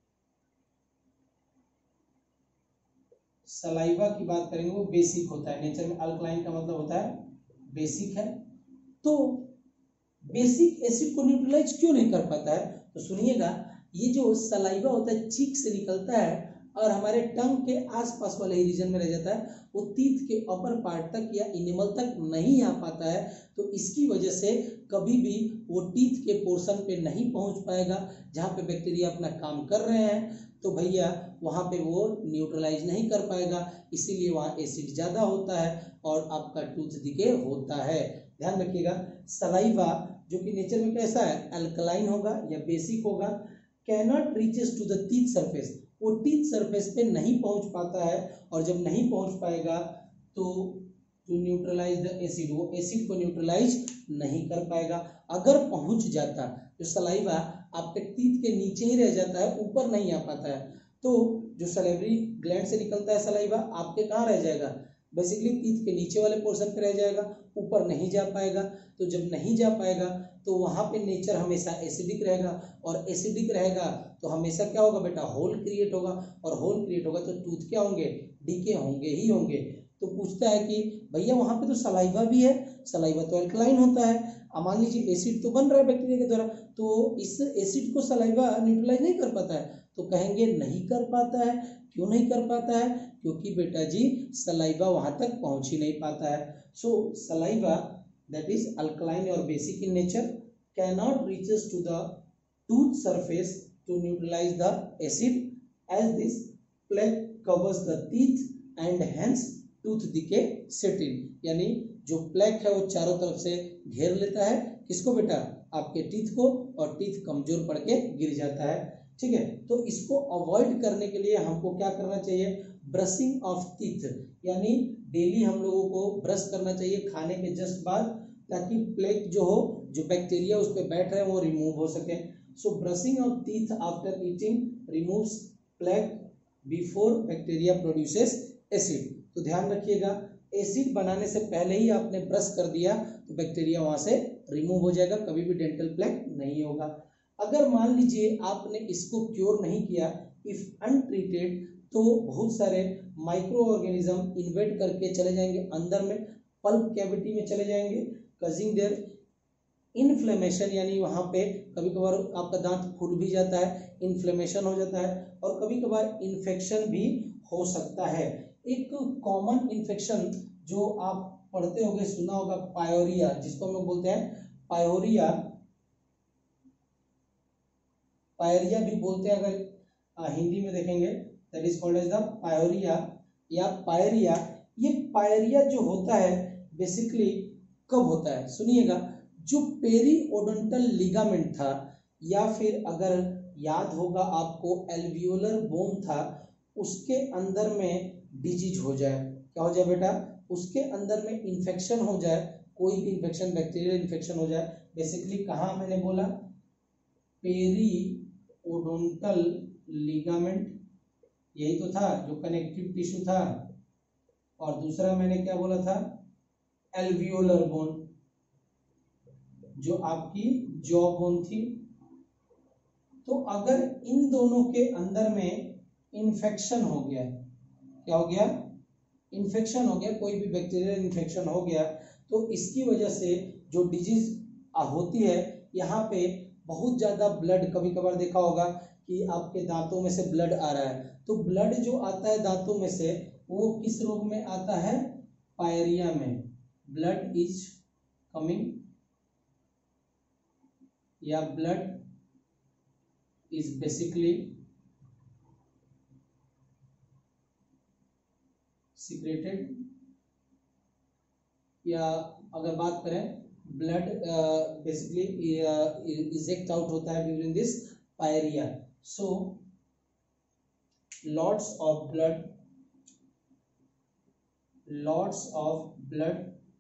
A: सलाइवा की बात करेंगे वो बेसिक होता है, नेचर में अल्कलाइन का मतलब होता है बेसिक है। तो बेसिक एसिड को न्यूट्रलाइज क्यों नहीं कर पाता है, तो सुनिएगा, ये जो सलाइवा होता है चीक से निकलता है और हमारे टंग के आसपास वाले ही रीजन में रह जाता है, वो टीथ के अपर पार्ट तक या इनेमल तक नहीं आ पाता है। तो इसकी वजह से कभी भी वो टीथ के पोर्शन पे नहीं पहुंच पाएगा जहाँ पे बैक्टीरिया अपना काम कर रहे हैं, तो भैया वहाँ पे वो न्यूट्रलाइज नहीं कर पाएगा, इसीलिए वहाँ एसिड ज़्यादा होता है और आपका टूथ डिके होता है। ध्यान रखिएगा, सलाइवा जो कि नेचर में कैसा है, अल्कलाइन होगा या बेसिक होगा, cannot reaches to the teeth surface, वो टीथ सरफेस पे नहीं पहुंच पाता है, और जब नहीं पहुंच पाएगा तो टू न्यूट्रलाइज द एसिड, वो एसिड को न्यूट्रलाइज नहीं कर पाएगा। अगर पहुंच जाता, जो सलाइवा आपके टीथ के नीचे ही रह जाता है, ऊपर नहीं आ पाता है, तो जो सैलिवरी ग्लैंड से निकलता है सलाइवा आपके कहाँ रह जाएगा, बेसिकली टीथ के नीचे वाले पोर्शन पे रह जाएगा, ऊपर नहीं जा पाएगा। तो जब नहीं जा पाएगा तो वहाँ पे नेचर हमेशा एसिडिक रहेगा, और एसिडिक रहेगा तो हमेशा क्या होगा बेटा, होल क्रिएट होगा, और होल क्रिएट होगा तो टूथ क्या होंगे, डीके होंगे ही होंगे। तो पूछता है कि भैया वहाँ पे तो सलाइवा भी है, सलाइवा तो अल्कलाइन होता है, मान लीजिए एसिड तो बन रहा है बैक्टीरिया के द्वारा, तो इस एसिड को सलाइवा न्यूट्रलाइज नहीं कर पाता है, तो कहेंगे नहीं कर पाता है। क्यों नहीं कर पाता है, क्योंकि बेटा जी सलाइवा वहां तक पहुंच ही नहीं पाता है। So saliva that is alkaline और basic in nature cannot reaches to the tooth surface to neutralise the acid as this plaque covers the teeth and hence tooth decay set in, यानी जो plaque है वो चारों तरफ से घेर लेता है किसको बेटा, आपके टीथ को, और टीथ कमजोर पड़ के गिर जाता है। ठीक है, तो इसको अवॉइड करने के लिए हमको क्या करना चाहिए, ब्रशिंग ऑफ टीथ, यानी डेली हम लोगों को ब्रश करना चाहिए खाने के जस्ट बाद, ताकि प्लेक जो हो, जो बैक्टीरिया उस पर बैठ रहे हैं वो रिमूव हो सके। So brushing of teeth after eating removes plaque before bacteria produces acid. तो ध्यान रखिएगा, एसिड बनाने से पहले ही आपने ब्रश कर दिया तो बैक्टीरिया वहां से रिमूव हो जाएगा, कभी भी डेंटल प्लेक नहीं होगा। अगर मान लीजिए आपने इसको क्योर नहीं किया, इफ अनट्रीटेड, तो बहुत सारे माइक्रो ऑर्गेनिज्म इन्वेट करके चले जाएंगे अंदर में, पल्प कैविटी में चले जाएंगे, कजिंग देयर इन्फ्लेमेशन, यानी वहां पे कभी कभार आपका दांत फूल भी जाता है, इन्फ्लेमेशन हो जाता है, और कभी कभार इन्फेक्शन भी हो सकता है। एक कॉमन इन्फेक्शन जो आप पढ़ते होंगे, सुना होगा, पायोरिया, जिसको हम लोग बोलते हैं पायोरिया, पायरिया भी बोलते हैं, अगर हिंदी में देखेंगे that is called as the pyorrhoea या पायरिया। ये पायरिया जो होता है बेसिकली कब होता है, सुनिएगा, जो पेरीओडोंटल लिगामेंट था, या फिर अगर याद होगा आपको एल्वियोलर बोन था, उसके अंदर में डिजीज हो जाए, क्या हो जाए बेटा, उसके अंदर में इन्फेक्शन हो जाए, कोई भी इन्फेक्शन, बैक्टीरियल इन्फेक्शन हो जाए, बेसिकली कहाँ मैंने बोला, पेरिओडोंटल लिगामेंट, यही तो था जो कनेक्टिव टिश्यू था, और दूसरा मैंने क्या बोला था, एल्वियोलर बोन, जो आपकी जॉ बोन थी। तो अगर इन दोनों के अंदर में इन्फेक्शन हो गया, क्या हो गया, इन्फेक्शन हो गया, कोई भी बैक्टीरियल इन्फेक्शन हो गया, तो इसकी वजह से जो डिजीज होती है, यहाँ पे बहुत ज्यादा ब्लड, कभी कभार देखा होगा कि आपके दांतों में से ब्लड आ रहा है, तो ब्लड जो आता है दांतों में से वो किस रोग में आता है, पायरिया में, ब्लड इज कमिंग या ब्लड इज बेसिकली सीक्रेटेड, या अगर बात करें ब्लड बेसिकली इजेक्ट आउट होता है during this pyorrhoea. So lots of blood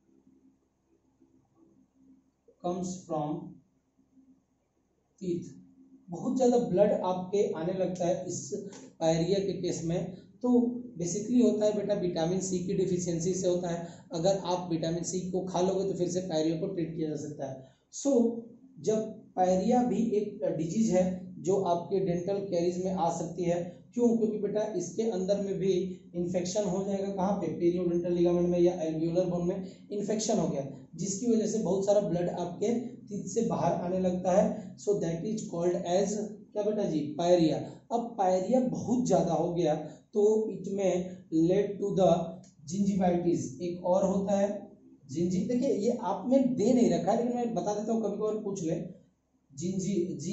A: comes from teeth, बहुत ज्यादा ब्लड आपके आने लगता है इस पायरिया के केस में। तो बेसिकली होता है बेटा विटामिन सी की डिफिशियंसी से होता है, अगर आप विटामिन सी को खा लोगे तो फिर से पायरिया को ट्रीट किया जा सकता है। सो जब पायरिया भी एक डिजीज है जो आपके डेंटल कैरीज में आ सकती है, क्यों, क्योंकि बेटा इसके अंदर में भी इन्फेक्शन हो जाएगा, कहाँ पे, पेरियोडोंटल लिगामेंट में या एल्वियोलर बोन में इन्फेक्शन हो गया, जिसकी वजह से बहुत सारा ब्लड आपके टीथ से बाहर आने लगता है। So that is called as क्या बेटा जी, पायरिया। अब पायरिया बहुत ज्यादा हो गया तो इट में लेड टू द जिंजिवाइटिस, एक और होता है जिंजी, देखिए ये आपने दे नहीं रखा है लेकिन मैं बता देता हूँ, कभी कभार पूछ ले, जिंजी,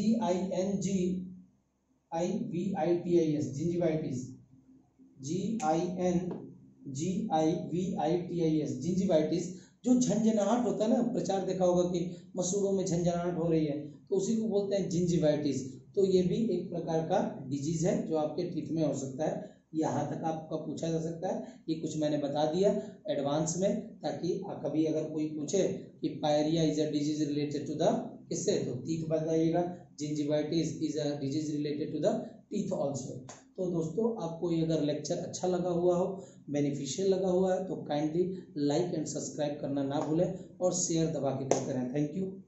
A: GINGIVITIS, जिंजिवाइटिस, GINGIVITIS, जिंजिवाइटिस, जो झंझनाहट होता है ना, प्रचार देखा होगा कि मसूड़ों में झंझनाहट हो रही है, तो उसी को बोलते हैं जिंजिवाइटिस। तो ये भी एक प्रकार का डिजीज है जो आपके टीथ में हो सकता है। यहाँ तक आपका पूछा जा सकता है, ये कुछ मैंने बता दिया एडवांस में, ताकि कभी अगर कोई पूछे कि pyorrhoea is a disease related to the किससे, तो टीथ बताइएगा, gingivitis is a disease related to the teeth also. तो दोस्तों आपको ये अगर लेक्चर अच्छा लगा हुआ हो, बेनिफिशियल लगा हुआ है, तो काइंडली लाइक एंड सब्सक्राइब करना ना भूलें और शेयर दबा के करते रहें। Thank you.